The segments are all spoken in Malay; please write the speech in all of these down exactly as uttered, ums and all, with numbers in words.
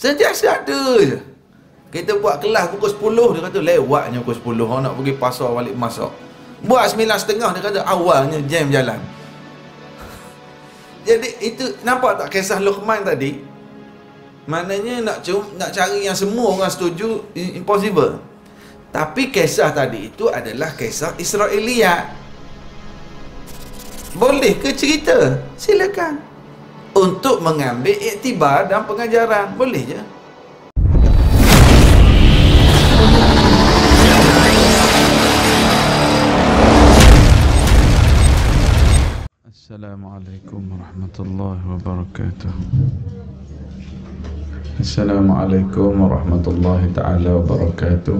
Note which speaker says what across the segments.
Speaker 1: Sentiasa ada je. Kita buat kelas pukul sepuluh, dia kata lewatnya pukul sepuluh, orang nak pergi pasar balik masak. Buat sembilan setengah, dia kata awalnya jam jalan. Jadi itu nampak tak kisah Luqman tadi? Maknanya nak cum, nak cari yang semua orang setuju, impossible. Tapi kisah tadi itu adalah kisah Israiliyat. Boleh ke cerita? Silakan. Untuk mengambil iktibar dan pengajaran, boleh je.
Speaker 2: Assalamualaikum warahmatullahi wabarakatuh. Assalamualaikum warahmatullahi ta'ala wabarakatuh.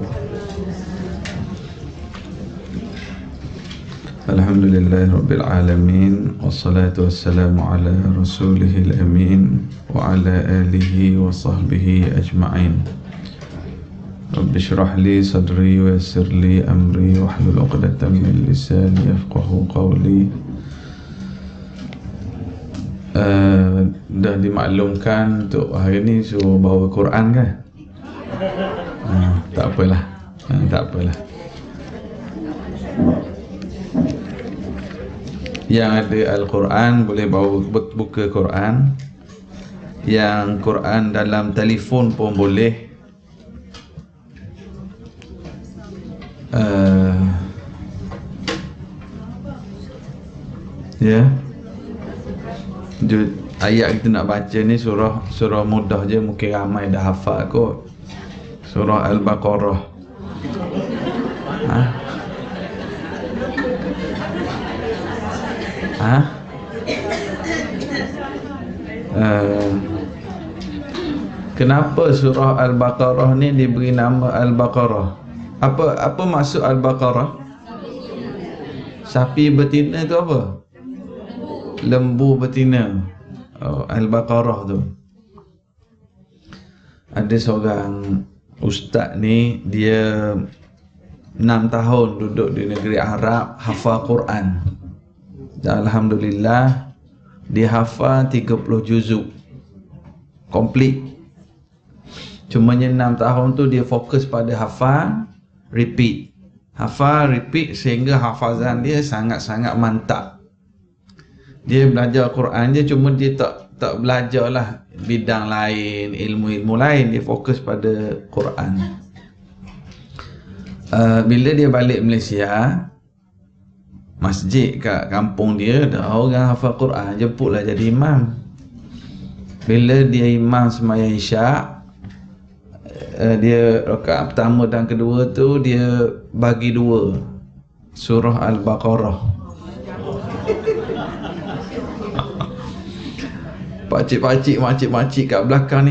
Speaker 2: Alhamdulillahi rabbil alamin. Wassalatu wassalamu ala rasulihil amin wa ala alihi wa sahbihi ajma'in. Rabbi syrah li sadri wa yassir li amri wa hlul uqdatan min lisani yafqahu qawli. Uh, dah dimaklumkan untuk hari ni suruh bawa Quran kan? Uh, tak apalah, uh, tak apalah. Yang ada Al-Quran boleh bawa buka Quran. Yang Quran dalam telefon pun boleh. Uh, ya. Yeah. Ayat kita nak baca ni surah surah mudah je, mungkin ramai dah hafal kot. Surah Al-Baqarah. Ha? Ha? Uh, kenapa surah Al-Baqarah ni diberi nama Al-Baqarah? Apa apa maksud Al-Baqarah? Sapi betina tu apa? Lembu betina. Oh, Al-Baqarah tu. Ada seorang ustaz ni, dia enam tahun duduk di negeri Arab, hafal Quran. Dan alhamdulillah dia hafal tiga puluh juzuk komplit. Cumanya enam tahun tu dia fokus pada hafal, repeat. Hafal, repeat sehingga hafazan dia sangat-sangat mantap. Dia belajar Quran je, cuma dia tak tak belajarlah bidang lain, ilmu-ilmu lain. Dia fokus pada Quran. Uh, bila dia balik Malaysia, masjid kat kampung dia ada orang hafal Quran, jemputlah jadi imam. Bila dia imam sembahyang Isyak, uh, dia rakaat pertama dan kedua tu dia bagi dua surah Al-Baqarah. Pakcik-pakcik, makcik-makcik kat belakang ni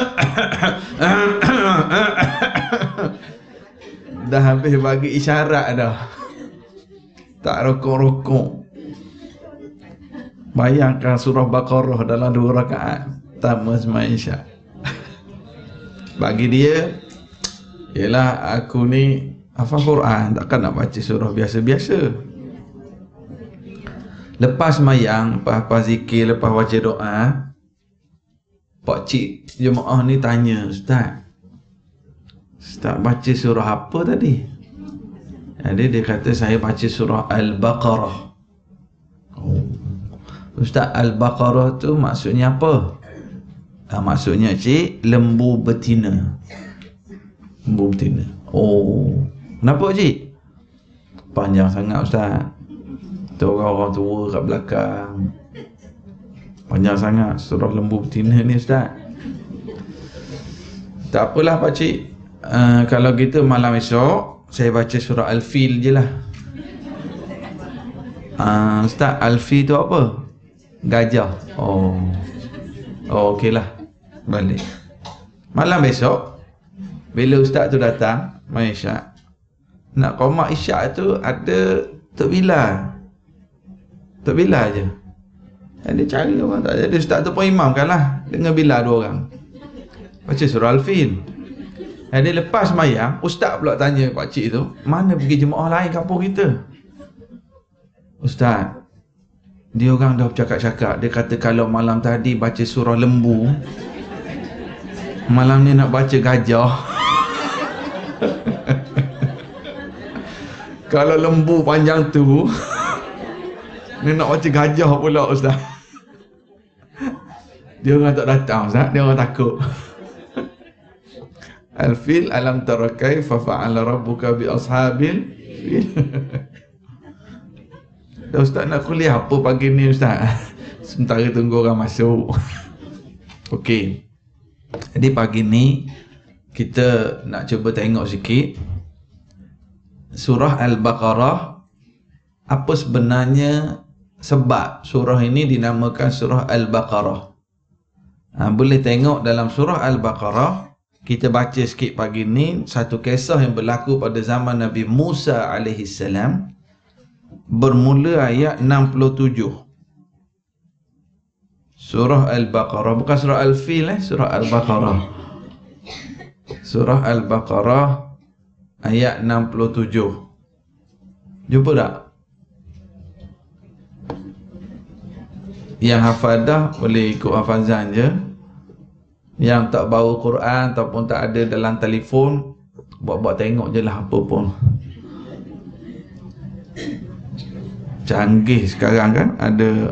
Speaker 2: dah habis bagi isyarat dah, tak rokok-rokok. Bayangkan surah Baqarah dalam dua rakaat pertama sembahyang Isyak. Bagi dia, yelah aku ni hafal Quran, takkan nak baca surah biasa-biasa. Lepas sembahyang, lepas zikir, lepas baca doa, pakcik jemaah ni tanya, Ustaz, Ustaz baca surah apa tadi? Jadi dia kata, saya baca surah Al-Baqarah. Oh. Ustaz, Al-Baqarah tu maksudnya apa? Ah, maksudnya cik, lembu betina. Lembu betina. Oh, kenapa cik? Panjang sangat Ustaz. Tu orang-orang tua kat belakang. Panjang sangat surah lembu betina ni Ustaz. Tak apalah pakcik, uh, kalau gitu malam esok saya baca surah Al-Fil je lah. uh, Ustaz, Al-Fil tu apa? Gajah. Oh, oh okey lah. Balik malam besok, bila Ustaz tu datang main Isyak, nak qomat Isyak tu ada Tok Bilal. Tok Bilal je. Dia cari orang tak jadi. Ustaz tu pun imamkan lah dengan Bilal dua orang baca surah Al-Fil. Dia lepas sembahyang, Ustaz pula tanya pakcik tu, mana pergi jemaah lain kampung kita? Ustaz, dia orang dah bercakap-cakap. Dia kata kalau malam tadi baca surah lembu, Malam ni nak baca gajah. Kalau lembu panjang tu, ni nak baca gajah pula Ustaz. Dia orang tak datang Ustaz, dia orang takut. Al-fil alam tara kaifa fa'ala rabbuka bi ashabil fil. Dah Ustaz nak kuliah apa pagi ni Ustaz? Sementara tunggu orang masuk. Okey. Jadi pagi ni kita nak cuba tengok sikit surah Al-Baqarah. Apa sebenarnya sebab surah ini dinamakan surah Al-Baqarah? Ha, boleh tengok dalam surah Al-Baqarah. Kita baca sikit pagi ni satu kisah yang berlaku pada zaman Nabi Musa alaihi salam, bermula ayat enam puluh tujuh. Surah Al-Baqarah, bukan surah Al-Fil, eh? Surah Al-Baqarah. Surah Al-Baqarah ayat enam puluh tujuh. Jumpa tak? Yang hafal dah boleh ikut hafazan je. Yang tak bawa Quran ataupun tak ada dalam telefon, buat-buat tengok je lah apa pun. Canggih sekarang kan, ada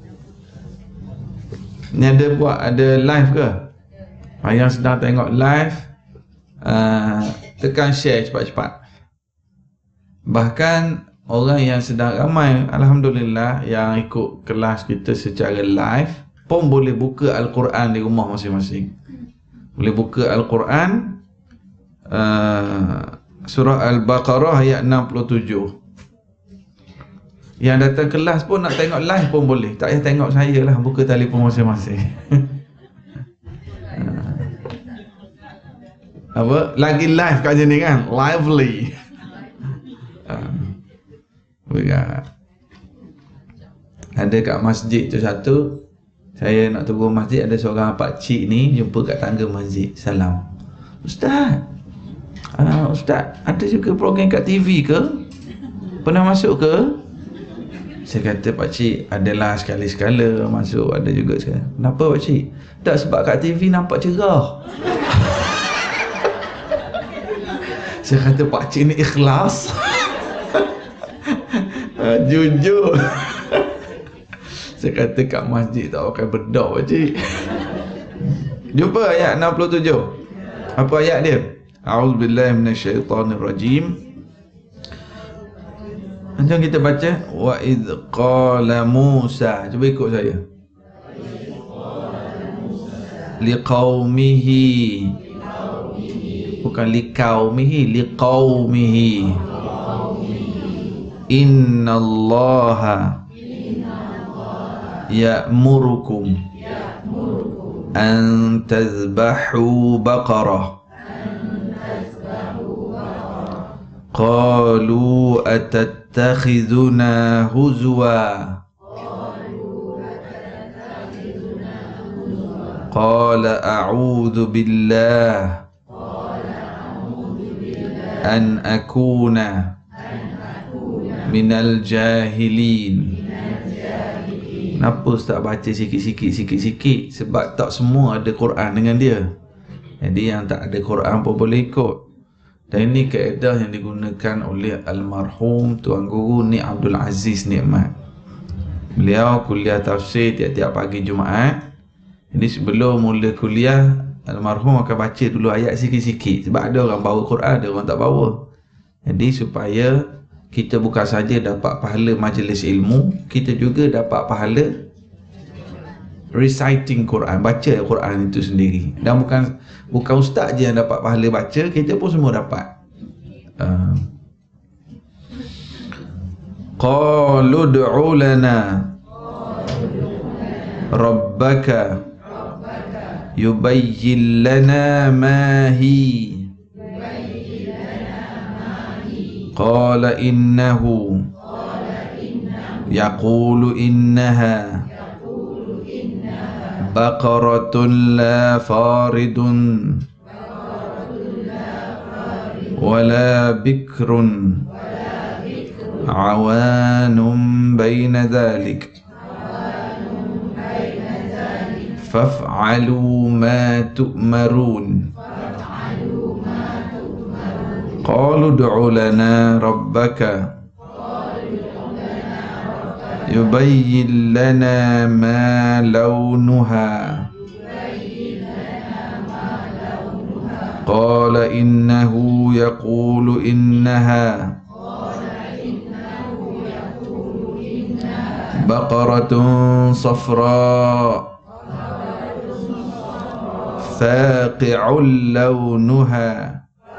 Speaker 2: ni ada buat, ada live ke? Yang sedang tengok live, uh, tekan share cepat-cepat. Bahkan orang yang sedang ramai, Alhamdulillah, yang ikut kelas kita secara live pun boleh buka Al-Quran di rumah masing-masing. Boleh buka Al-Quran uh, surah Al-Baqarah ayat enam puluh tujuh. Yang datang kelas pun nak tengok live pun boleh. Tak payah tengok saya lah, buka telefon masing-masing. uh, Apa? Lagi live kat sini kan? Lively. uh, Ada kat masjid tu satu. Saya nak turun masjid, ada seorang pakcik ni jumpa kat tangga masjid. Salam. Ustaz, uh, Ustaz, ada juga program kat T V ke? Pernah masuk ke? Saya kata, pakcik, adalah sekali-sekala masuk, ada juga sekali. Kenapa pakcik? Tak, sebab kat T V nampak cerah. Saya kata, pakcik ni ikhlas. uh, Jujur. Saya kata kat masjid tak pakai bedak pakcik. Jumpa ayat enam puluh tujuh. Apa ayat dia? A'udzubillahi minasyaitonirrajim. Macam kita baca, wa idh qala Musa. Cuba ikut saya. Liqaumihi. Bukan liqaumihi, liqaumihi. Innallaha ya'murukum an tazbahu baqarah. Qalu atattakhidhuna huzwa. Qala a'udzu billah an akuna minal jahilin. Kenapa Ustaz baca sikit-sikit, sikit-sikit? Sebab tak semua ada Quran dengan dia. Jadi yang tak ada Quran pun boleh ikut. Dan ini kaedah yang digunakan oleh almarhum Tuan Guru Nik Abdul Aziz Nikmat. Beliau kuliah tafsir tiap-tiap pagi Jumaat. Jadi sebelum mula kuliah, almarhum akan baca dulu ayat sikit-sikit. Sebab ada orang bawa Quran, ada orang tak bawa. Jadi supaya kita bukan saja dapat pahala majlis ilmu, kita juga dapat pahala reciting Quran, baca Quran itu sendiri. Dan bukan bukan ustaz je yang dapat pahala baca, kita pun semua dapat. Uh. Qalu ud'u lana rabbaka yubayyin lana ma hi. Qala innahu yaqulu innaha baqaratun la faridun wala bikrun awanum baina dhalik faf'alu ma tu'marun. Qalu ud'u lana rabbaka yubayyin lana ma launuha. Qala innahu yaqulu innaha baqaratun safra faqi'un launuha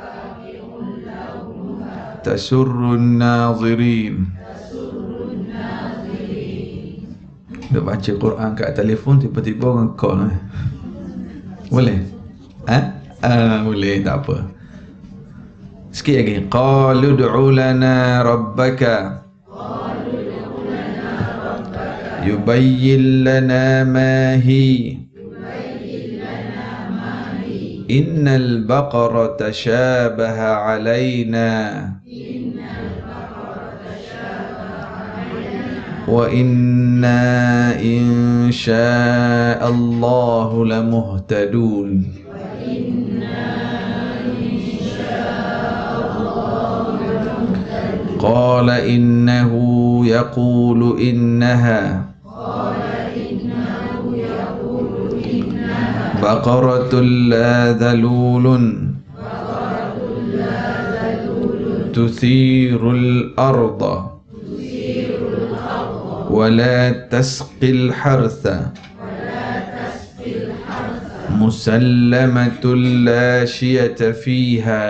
Speaker 2: tasurrun nazirin. Dia baca Quran kat telefon, tiba-tiba orang call eh. Boleh? Ha? Ah, boleh, tak apa. Sikit lagi. Qalu ud'u lana rabbaka yubayyin lana ma hi innal baqara tashabaha alaina wa inna insya'allahu lamuhtadun. Qala innahu yaqulu innaha baqaratun la dhalulun tuthirul arda ولا تسقي الحرث مسلمة لا شية فيها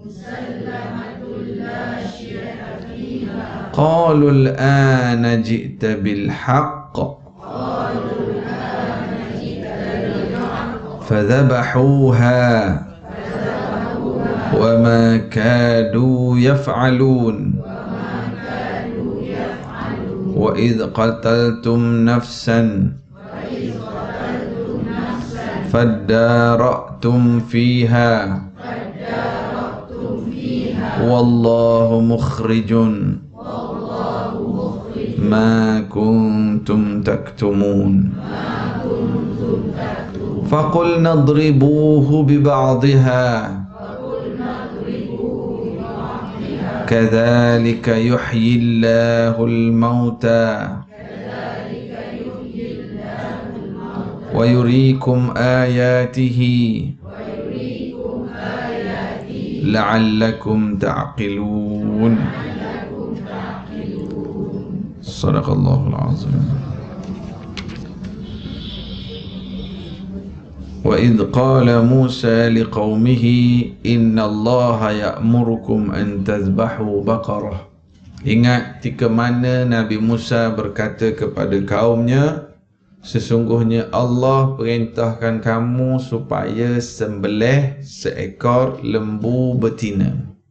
Speaker 2: قالوا الآن جئت بالحق فذبحوها وما كادوا يفعلون وَإِذْ قَتَلْتُمْ نَفْسًا فَادَّارَأْتُمْ فِيهَا وَاللَّهُ مُخْرِجٌ مَا كُنْتُمْ تَكْتُمُونَ فَقُلْنَا اضْرِبُوهُ بِبَعْضِهَا كذلك يحيي الله الموتى ويريكم آياته لعلكم تعقلون. صدق الله العظيم. وَإِذْ قَالَ مُوسَى لِقَوْمِهِ إِنَّ اللَّهَ يَأْمُرُكُمْ أَنْ تَذْبَحُوا بَقَرَةً. Ingat ketika mana Nabi Musa berkata kepada kaumnya, sesungguhnya Allah perintahkan kamu supaya sembelih seekor lembu betina.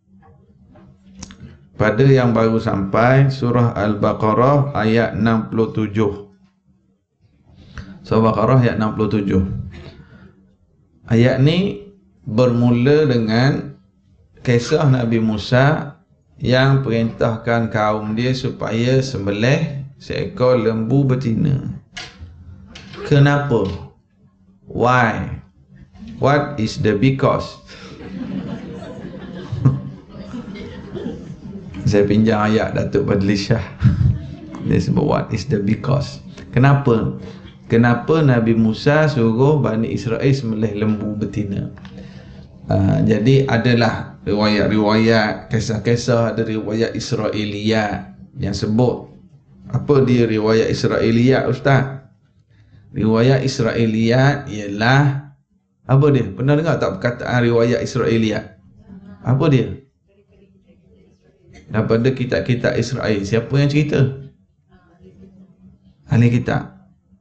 Speaker 2: Pada yang baru sampai surah Al-Baqarah ayat enam puluh tujuh. Surah Al-Baqarah ayat enam puluh tujuh. Ayat ni bermula dengan kisah Nabi Musa yang perintahkan kaum dia supaya sembelih seekor lembu betina. Kenapa? Why? What is the because? Saya pinjam ayat Datuk Fadli Shah. Dia sebut what is the because. Kenapa? Kenapa Nabi Musa suruh Bani Israel sembelih lembu betina? Uh, jadi adalah riwayat-riwayat, kisah-kisah, ada riwayat Israiliyat yang sebut. Apa dia riwayat Israiliyat, Ustaz? Riwayat Israiliyat ialah apa dia? Pernah dengar tak perkataan riwayat Israiliyat? Apa dia? Daripada kitab-kitab Israel. Siapa yang cerita? Ahli kitab.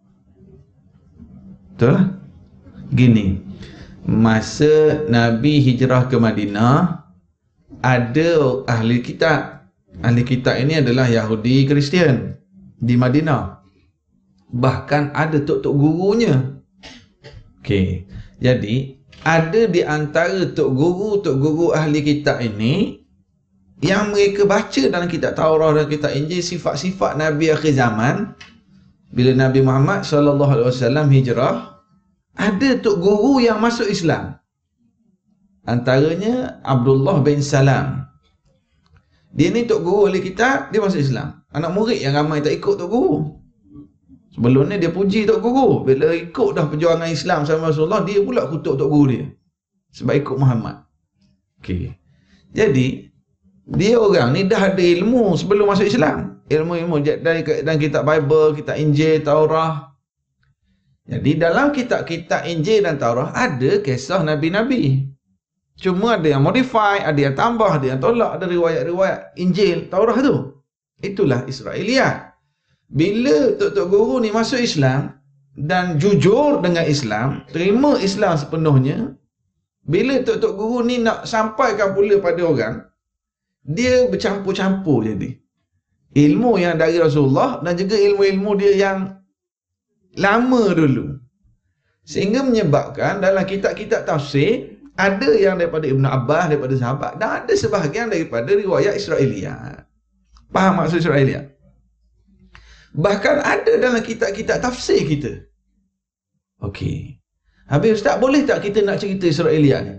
Speaker 2: Betul lah? Gini, masa Nabi hijrah ke Madinah, ada ahli kitab. Ahli kitab ini adalah Yahudi Kristian di Madinah. Bahkan ada tok-tok gurunya. Okey. Jadi, ada di antara tok guru, tok guru ahli kitab ini yang mereka baca dalam kitab Taurat dan kitab Injil sifat-sifat Nabi akhir zaman. Bila Nabi Muhammad sallallahu alaihi wasallam hijrah,
Speaker 1: ada tok guru yang masuk Islam. Antaranya Abdullah bin Salam. Dia ni tok guru ahli kitab, dia masuk Islam. Anak murid yang ramai tak ikut tok guru. Sebelum ni dia puji tok guru. Bila ikut dah perjuangan Islam sama Rasulullah, dia pula kutuk tok guru dia. Sebab ikut Muhammad. Okey. Jadi, dia orang ni dah ada ilmu sebelum masuk Islam. Ilmu-ilmu dari dalam kitab Bible, kitab Injil, Taurah. Jadi dalam kitab-kitab Injil dan Taurah ada kisah Nabi-Nabi. Cuma ada yang modify, ada yang tambah, ada yang tolak, ada riwayat-riwayat Injil, Taurah tu. Itulah Israiliyat. Bila tok-tok guru ni masuk Islam dan jujur dengan Islam, terima Islam sepenuhnya, bila tok-tok guru ni nak sampaikan pula pada orang, dia bercampur-campur jadi. Ilmu yang dari Rasulullah dan juga ilmu-ilmu dia yang lama dulu. Sehingga menyebabkan dalam kitab-kitab tafsir, ada yang daripada Ibn Abbas, daripada sahabat, dan ada sebahagian daripada riwayat Israiliyat. Faham maksud Israiliyat? Bahkan ada dalam kitab-kitab tafsir kita. Okey. Habis Ustaz, boleh tak kita nak cerita Israiliyat ni?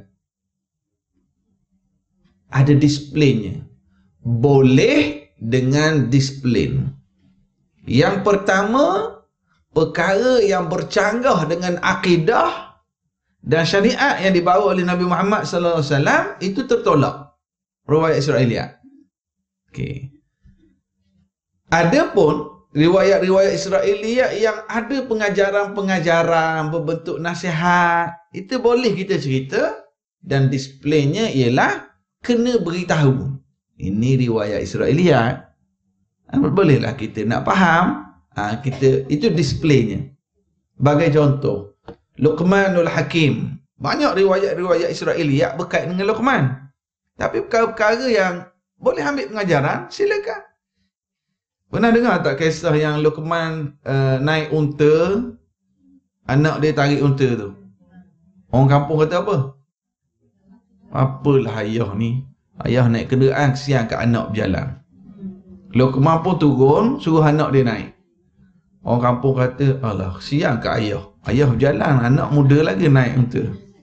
Speaker 1: Ada displaynya. Boleh dengan disiplin. Yang pertama, perkara yang bercanggah dengan akidah dan syariat yang dibawa oleh Nabi Muhammad sallallahu alaihi wasallam itu tertolak. Riwayat Israiliyat. Okey. Adapun riwayat-riwayat Israiliyat yang ada pengajaran-pengajaran berbentuk nasihat, itu boleh kita cerita dan displaynya ialah kena beritahu. Ini riwayat Israiliyat. Bolehlah kita nak faham, ha, kita itu displaynya. Bagai contoh, Luqmanul Hakim. Banyak riwayat-riwayat Israiliyat berkait dengan Luqman. Tapi perkara-perkara yang boleh ambil pengajaran, silakan. Pernah dengar tak kisah yang Luqman uh, naik unta, anak dia tarik unta tu? Orang kampung kata apa? Apalah ayah ni, ayah naik kenderaan, kesian kat anak berjalan. Luqman pun turun, suruh anak dia naik. Orang kampung kata, alah, kesian kat ayah, ayah berjalan, anak muda lagi naik unta.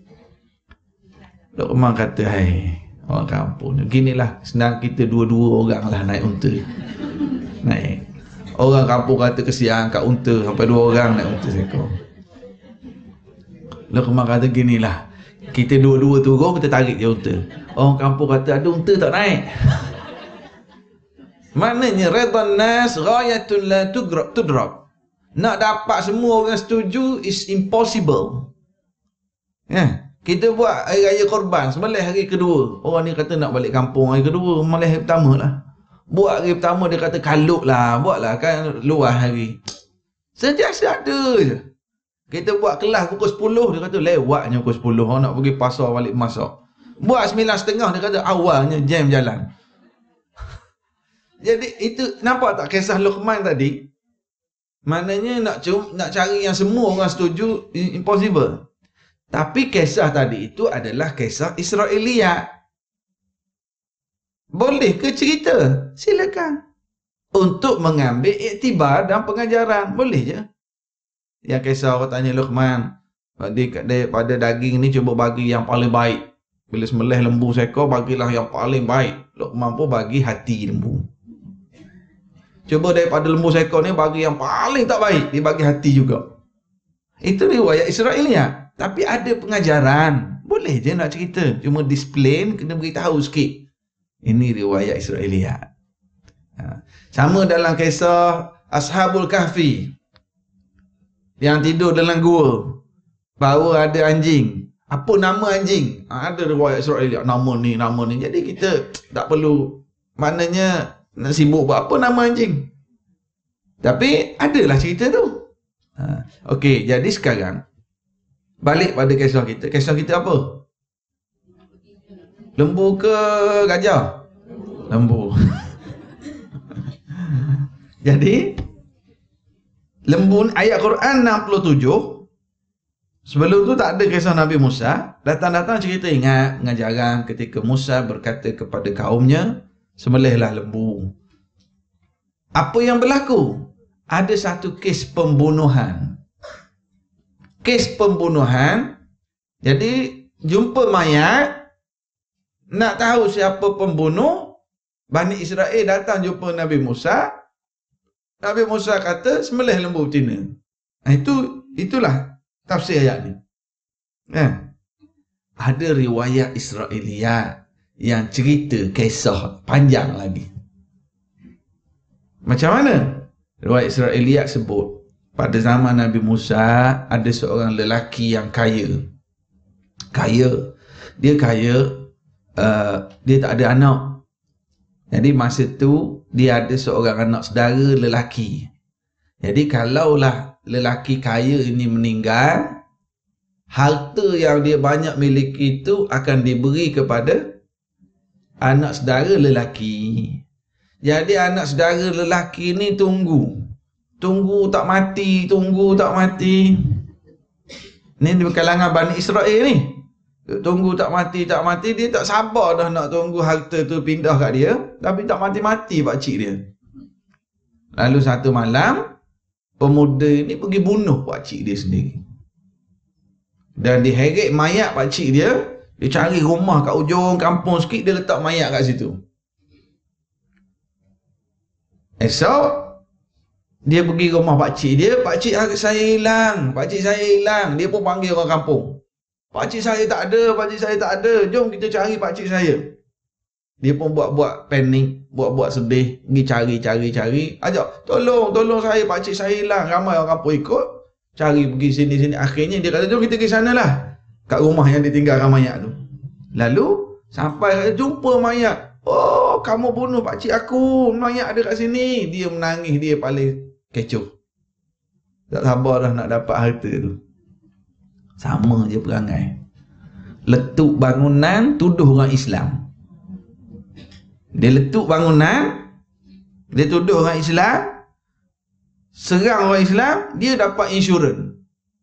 Speaker 1: Luqman kata, hai orang kampung, ginilah senang kita dua-dua orang lah naik unta. Naik. Orang kampung kata kesian kat unta, sampai dua orang naik unta seekor. Luqman kata ginilah, kita dua-dua turun, kita tarik je unta. Orang kampung kata ada unta tak naik. Maknanya redhan nas ghayatun la tudrab. Nak dapat semua orang setuju is impossible. Ya, kita buat hari raya Korban, sembelih hari kedua. Orang ni kata nak balik kampung hari kedua, malah hari pertama lah. Buat hari pertama dia kata kalut lah, buatlah kan luar hari. Sentiasa ada je. Kita buat kelas pukul sepuluh, dia kata lewatnya pukul sepuluh, orang nak pergi pasar balik masak. Buat sembilan tiga puluh, dia kata awalnya jam jalan. Jadi itu nampak tak kisah Luqman tadi? Maknanya nak cum, nak cari yang semua orang setuju impossible. Tapi kisah tadi itu adalah kisah Israiliyat. Boleh ke cerita? Silakan. Untuk mengambil iktibar dan pengajaran. Boleh je. Yang kisah orang tanya Luqman, pada daging ni cuba bagi yang paling baik. Bila sembelih lembu seekor, bagilah yang paling baik. Luqman pun bagi hati lembu. Cuba daripada lembu seekor ni bagi yang paling tak baik, dia bagi hati juga. Itu riwayat Israiliyat. Tapi ada pengajaran. Boleh je nak cerita. Cuma display, kena beritahu sikit. Ini riwayat Israiliyat. Sama dalam kisah Ashabul Kahfi yang tidur dalam gua, bawa ada anjing. Apa nama anjing? Ada riwayat Israiliyat, nama ni, nama ni. Jadi kita tak perlu, maknanya nak sibuk buat apa nama anjing. Tapi adalah cerita tu. Ha. Okey, jadi sekarang balik pada kisah kita. Kisah kita apa? Lembu ke gajah? Lembu. Jadi lembu, ayat Quran enam puluh tujuh. Sebelum tu tak ada kisah Nabi Musa. Datang-datang cerita, ingat pengajaran ketika Musa berkata kepada kaumnya, sembelihlah lembu. Apa yang berlaku? Ada satu kes pembunuhan. kes pembunuhan. Jadi jumpa mayat, nak tahu siapa pembunuh, Bani Israel datang jumpa Nabi Musa. Nabi Musa kata sembelih lembu betina. Nah, itu itulah tafsir ayat ni. Kan? Ada riwayat Israiliyat yang cerita kisah panjang lagi. Macam mana? Riwayat Israiliyat sebut pada zaman Nabi Musa ada seorang lelaki yang kaya. Kaya. Dia kaya, uh, dia tak ada anak. Jadi masa tu dia ada seorang anak saudara lelaki. Jadi kalaulah lelaki kaya ini meninggal, harta yang dia banyak miliki itu akan diberi kepada anak saudara lelaki. Jadi anak saudara lelaki ni tunggu. Tunggu tak mati, tunggu tak mati. Ni di kalangan Bani Israel ni. Tunggu tak mati, tak mati. Dia tak sabar dah nak tunggu harta tu pindah kat dia. Tapi tak mati-mati pakcik dia. Lalu satu malam, pemuda ni pergi bunuh pakcik dia sendiri. Dan diheret mayat pakcik dia. Dia cari rumah kat ujung kampung sikit, dia letak mayat kat situ. Esok dia pergi rumah pakcik dia. Pakcik saya hilang, pakcik saya hilang. Dia pun panggil orang kampung. Pakcik saya tak ada, pakcik saya tak ada. Jom kita cari pakcik saya. Dia pun buat-buat panik, buat-buat sedih, pergi cari-cari-cari. Ajak, tolong, tolong saya, pakcik saya hilang. Ramai orang kampung ikut. Cari pergi sini-sini. Akhirnya dia kata, jom kita pergi sana lah. Kat rumah yang ditinggalkan mayat tu. Lalu sampai jumpa mayat. Oh, kamu bunuh pakcik aku. Mayat ada kat sini. Dia menangis, dia paling kecoh. Tak sabar dah nak dapat harta tu. Sama je perangai. Letup bangunan, tuduh orang Islam. Dia letup bangunan, dia tuduh orang Islam, serang orang Islam, dia dapat insurans.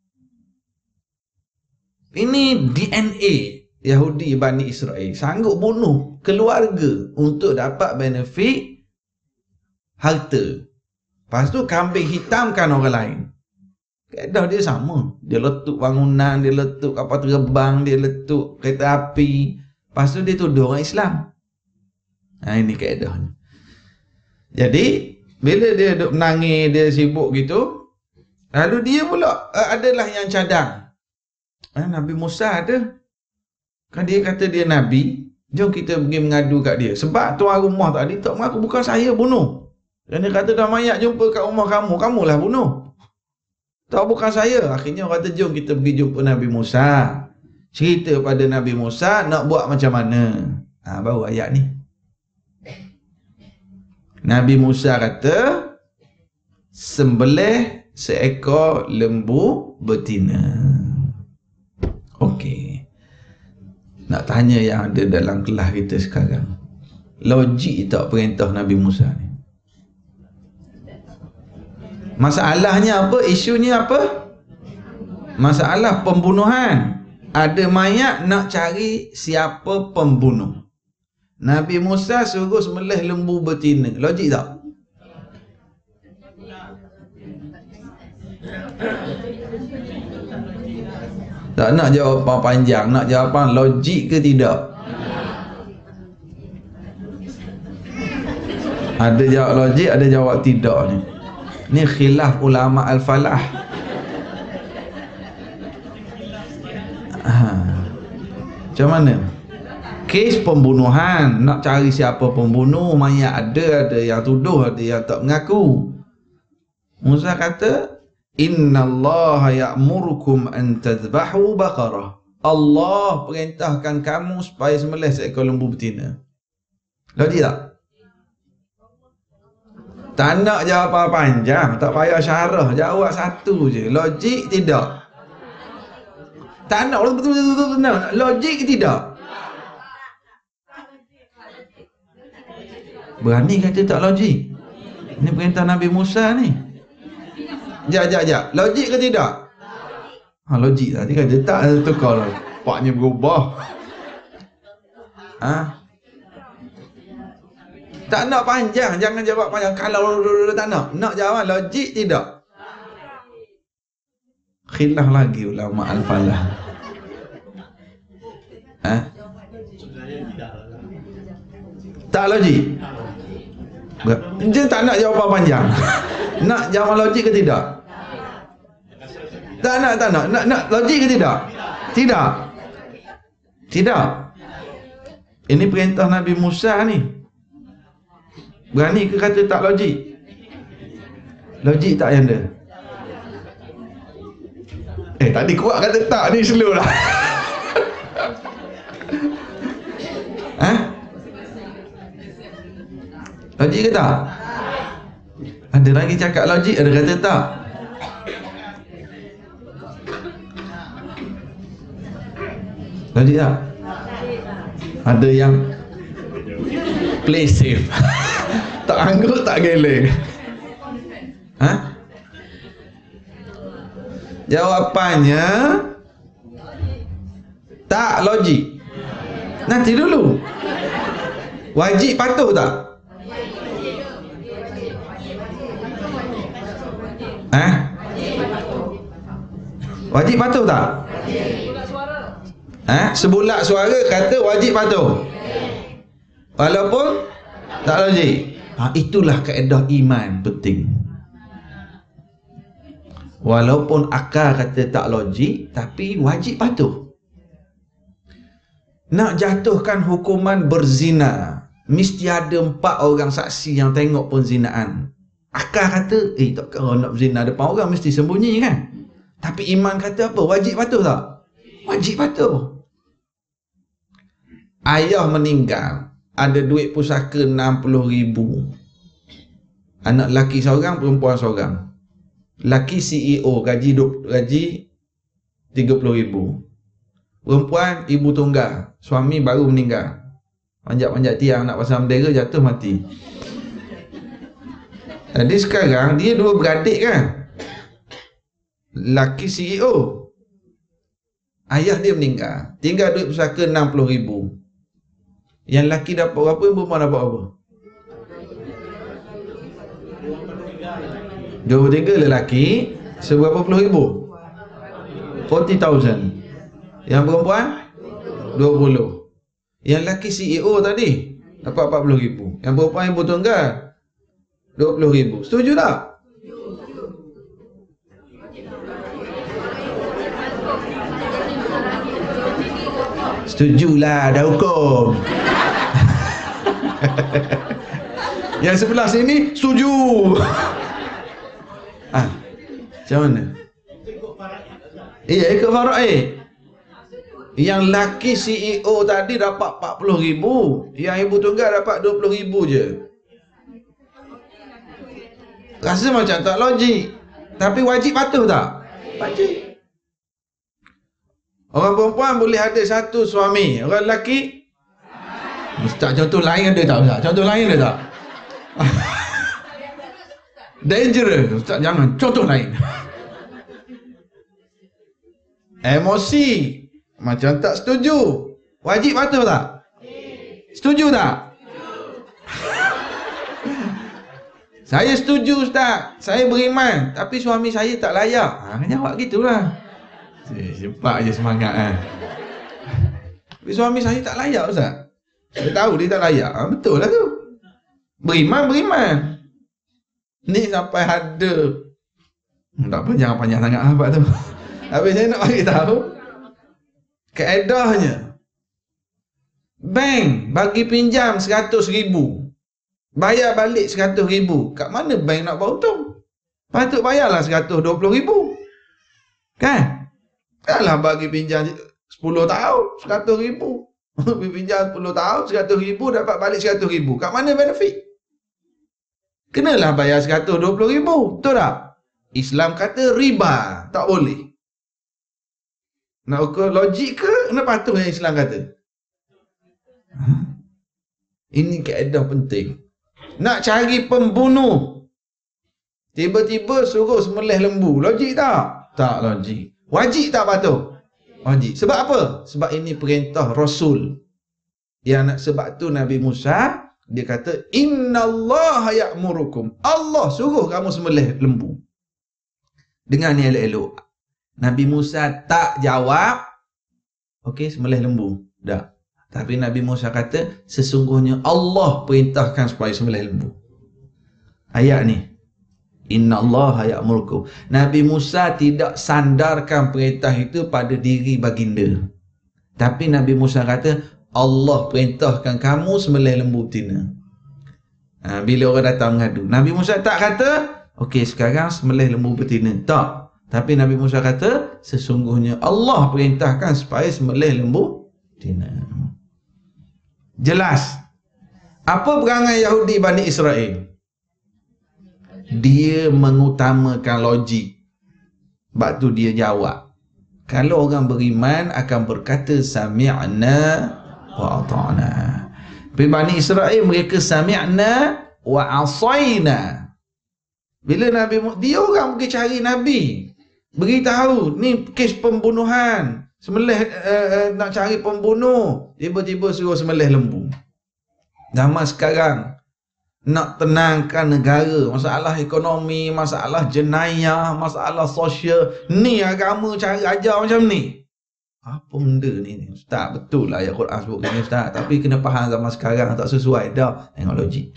Speaker 1: Ini D N A Yahudi Bani Israel sanggup bunuh keluarga untuk dapat benefit harta. Lepas tu kambing hitamkan orang lain. Kaedah dia sama. Dia letup bangunan, dia letup kapal terbang, dia letup kereta api. Lepas tu dia tuduh orang Islam. Ha, ini kaedahnya. Jadi bila dia duduk menangis, dia sibuk gitu, lalu dia pula uh, adalah yang cadang. Ha, Nabi Musa ada. Kan dia kata dia Nabi. Jom kita pergi mengadu kat dia. Sebab tuan rumah tadi tak mengaku bukan saya bunuh. Dan dia kata dah mayat jumpa kat rumah kamu, kamulah bunuh. Tak, bukan saya. Akhirnya orang kata jom kita pergi jumpa Nabi Musa. Cerita pada Nabi Musa nak buat macam mana. Ha, baru ayat ni. Nabi Musa kata sembelih seekor lembu betina. Okey. Nak tanya yang ada dalam kelas kita sekarang. Logik tak perintah Nabi Musa ni? Masalahnya apa? Isunya apa? Masalah pembunuhan. Ada mayat, nak cari siapa pembunuh. Nabi Musa suruh sembelih lembu betina. Logik tak? Tak nak jawapan panjang, nak jawapan logik ke tidak? Ada jawab logik, ada jawab tidak ni. Ni khilaf ulama al-falah. Ha. Macam mana? Kes pembunuhan, nak cari siapa pembunuh, mayat ada, ada yang tuduh, ada yang tak mengaku. Musa kata, innallaha ya'murukum an tadhbahu baqarah. Allah perintahkan kamu supaya sembelih seekor lembu betina. Logik tak? Tak nak jawapan panjang, tak payah syarah, jawab satu je. Logik tidak? Tak nak betul-betul logik tidak? Berani kata tak logik? Ini perintah Nabi Musa ni. Jap, jap, jap. Logik ke tidak? Ha, logik tadi kata tak, tukar lah. Paknya berubah. Ha? Tak nak panjang, jangan jawab panjang. Kalau tak nak, nak jawab logik tidak?
Speaker 2: Khilaf lagi ulama al-falah. Ha? Tak logik. Dia tak nak jawapan panjang. Nak jawapan logik ke tidak? Tak nak, tak nak. Nak, nak logik ke tidak? Tidak. Tidak. Ini perintah Nabi Musa ni. Berani ke kata tak logik? Logik tak yang dia? Eh, tadi kuat kata tak, ni slow lah. Ha? Logik ke tak? Ada lagi cakap logik, ada kata tak. Logik tak? Ada yang play safe. Tak anggut, tak geleng. Ha? Jawapannya tak logik. Nanti dulu. Wajib patuh tak? Ha? Wajib patuh tak? Ha? Sebulat suara kata wajib patuh. Walaupun tak logik. Ha, itulah kaedah iman penting. Walaupun akal kata tak logik, tapi wajib patuh. Nak jatuhkan hukuman berzina, mesti ada empat orang saksi yang tengok penzinaan. Akal kata, eh takkan orang nak berzina depan orang, mesti sembunyi kan? Tapi iman kata apa? Wajib patuh tak? Wajib patuh. Ayah meninggal, ada duit pusaka enam puluh ribu. Anak lelaki seorang, perempuan seorang. Laki C E O, gaji gaji tiga puluh ribu. Perempuan ibu tunggal, suami baru meninggal. Panjat-panjat tiang nak pasang bendera, jatuh mati. Jadi sekarang dia dua beradik kan. Laki C E O, ayah dia meninggal, tinggal duit pusaka enam puluh ribu. Yang laki dapat berapa, yang perempuan dapat berapa? dua puluh tiga lelaki, seberapa puluh ribu? empat puluh thousand. Yang perempuan dua puluh. Yang lelaki C E O tadi dapat empat puluh ribu. Yang perempuan ibu tunggal dua puluh ribu. Setuju tak? Setujulah, dah hukum. Yang sebelah sini setuju. Ah, macam mana? Iya, ikut faraid. Yang laki C E O tadi dapat empat puluh ribu, yang ibu tunggal dapat dua puluh ribu je. Rasa macam tak logik. Tapi wajib patuh tak? Wajib. Orang perempuan boleh ada satu suami, orang lelaki Ustaz, contoh lain ada tak Ustaz? Contoh lain ada tak? Dangerous. Ustaz, jangan. Contoh lain. Emosi. Macam tak setuju. Wajib patuh tak? Setuju tak? Saya setuju Ustaz. Saya beriman. Tapi suami saya tak layak. Ha, jawab gitulah. Cepat je semangat kan. Tapi suami saya tak layak Ustaz. Saya tahu dia tak layak. Ha, betul lah tu. Beriman, beriman. Ni sampai ada, tak panjang-panjang sangat lah tu. Habis saya nak bagi tahu kaedahnya. Bank bagi pinjam seratus ribu, bayar balik seratus ribu. Kat mana bank nak buat untung? Patut bayarlah seratus dua puluh ribu. Kan? Taklah bagi pinjam sepuluh tahun seratus ribu. Pinjam sepuluh tahun seratus ribu, dapat balik seratus ribu. Kat mana benefit? Kenalah bayar seratus dua puluh ribu. Betul tak? Islam kata riba. Tak boleh. Nak ukur logik ke? Nak patuh yang Islam kata? Ha? Ini kaedah penting. Nak cari pembunuh, tiba-tiba suruh sembelih lembu. Logik tak? Tak logik. Wajib tak patuh? Wajib. Sebab apa? Sebab ini perintah Rasul. Yang nak, sebab tu Nabi Musa dia kata, innallaha ya'murukum. Allah suruh kamu sembelih lembu. Dengan ni elok-elok. Nabi Musa tak jawab, okey, sembelih lembu. Dah. Tapi Nabi Musa kata, sesungguhnya Allah perintahkan supaya sembelih lembu. Ayat ni. Inna Allah ya'murkum. Nabi Musa tidak sandarkan perintah itu pada diri baginda. Tapi Nabi Musa kata, Allah perintahkan kamu sembelih lembu betina. Ha, bila orang datang mengadu, Nabi Musa tak kata, okey sekarang sembelih lembu betina. Tak. Tapi Nabi Musa kata, sesungguhnya Allah perintahkan supaya sembelih lembu betina. Jelas. Apa perangai Yahudi Bani Israel? Dia mengutamakan logik. Sebab tu dia jawab. Kalau orang beriman akan berkata sami'na wa ata'na. Tapi Bani Israel mereka sami'na wa asayna. Bila Nabi, dia orang pergi cari Nabi, beritahu ni kes pembunuhan, sembelih uh, uh, nak cari pembunuh, tiba-tiba suruh sembelih lembu. Zaman sekarang nak tenangkan negara, masalah ekonomi, masalah jenayah, masalah sosial, ni agama cari ajar macam ni. Apa benda ni? Ustaz, betul lah ayat Quran sebut ni Ustaz, tapi kena faham zaman sekarang tak sesuai dah. Tengok logik.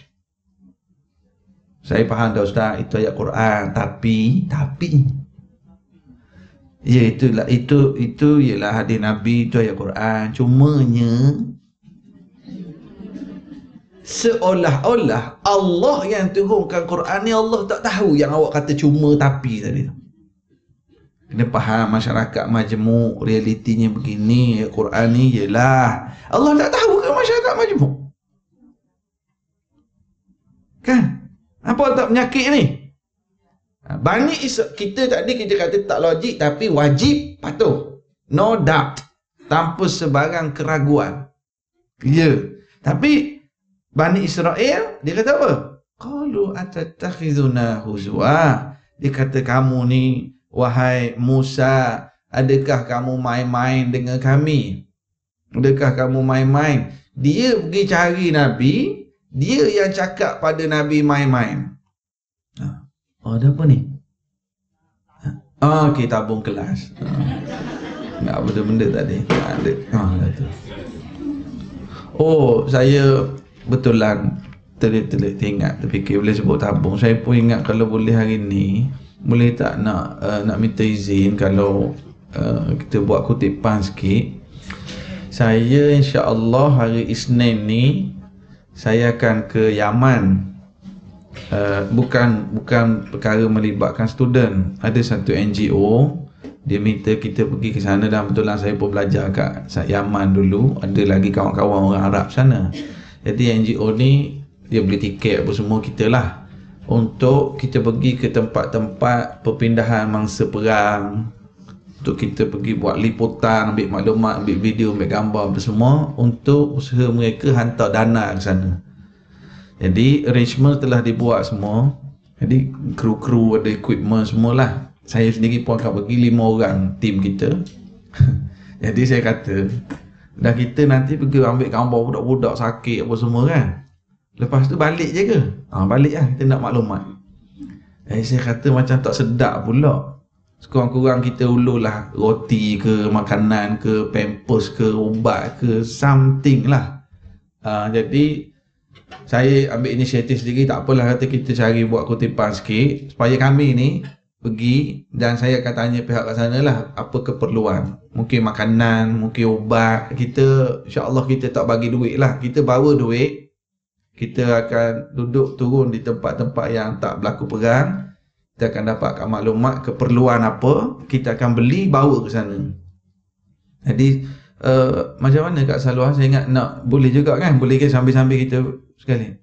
Speaker 2: Saya faham dah Ustaz, itu ayat Quran, tapi tapi ya itulah, itu itu ialah hadis Nabi, itu ayat Quran. Cumanya seolah-olah Allah yang turunkan Quran ni, Allah tak tahu yang awak kata cuma tapi tadi tu. Kena faham masyarakat majmuk, realitinya begini. Quran ni ialah Allah tak tahu ke masyarakat majmuk? Kan? Apa tak penyakit ni? Bani Israel, kita tadi kita kata tak logik, tapi wajib patuh. No doubt. Tanpa sebarang keraguan. Ya. Yeah. Tapi Bani Israel, dia kata apa? Qalu atatakhizuna huzwa. Dia kata, kamu ni, wahai Musa, adakah kamu main-main dengan kami? Adakah kamu main-main? Dia pergi cari Nabi, dia yang cakap pada Nabi main-main. Oh, ada apa ni? Ah, okey, tabung kelas. Enggak ada benda tadi. Tak ada. Ah, tu. Oh, saya betulan telit-telit ingat, terfikir boleh sebut tabung. Saya pun ingat kalau boleh hari ni, boleh tak nak uh, nak minta izin kalau uh, kita buat kutipan sikit. Saya insya-Allah hari Isnin ni saya akan ke Yaman. Uh, bukan bukan perkara melibatkan student. Ada satu N G O, dia minta kita pergi ke sana, dan betulan saya pun belajar kat Yaman dulu. Ada lagi kawan-kawan orang Arab sana. Jadi N G O ni dia beli tiket apa semua kita lah, untuk kita pergi ke tempat-tempat perpindahan mangsa perang, untuk kita pergi buat liputan, ambil maklumat, ambil video, ambil gambar apa semua, untuk usaha mereka hantar dana ke sana. Jadi arrangement telah dibuat semua. Jadi kru-kru ada equipment semualah. Saya sendiri pun akan pergi, lima orang tim kita. Jadi saya kata, dah kita nanti pergi ambil gambar budak-budak sakit apa semua kan, lepas tu balik je ke? Ha, balik lah, kita nak maklumat. Jadi saya kata macam tak sedap pula. Sekurang-kurang kita ulurlah roti ke, makanan ke, pampers ke, ubat ke, something lah. Ha, jadi saya ambil inisiatif sendiri, tak apalah, kata kita cari buat kutipan sikit supaya kami ni pergi, dan saya akan tanya pihak kat sana lah apa keperluan. Mungkin makanan, mungkin ubat. Kita insya-Allah kita tak bagi duit lah, kita bawa duit. Kita akan duduk turun di tempat-tempat yang tak berlaku perang. Kita akan dapatkan maklumat keperluan apa, kita akan beli, bawa ke sana. Jadi uh, macam mana Kak Salwa? Saya ingat nak boleh juga kan? Boleh ke sambil-sambil kita sekali?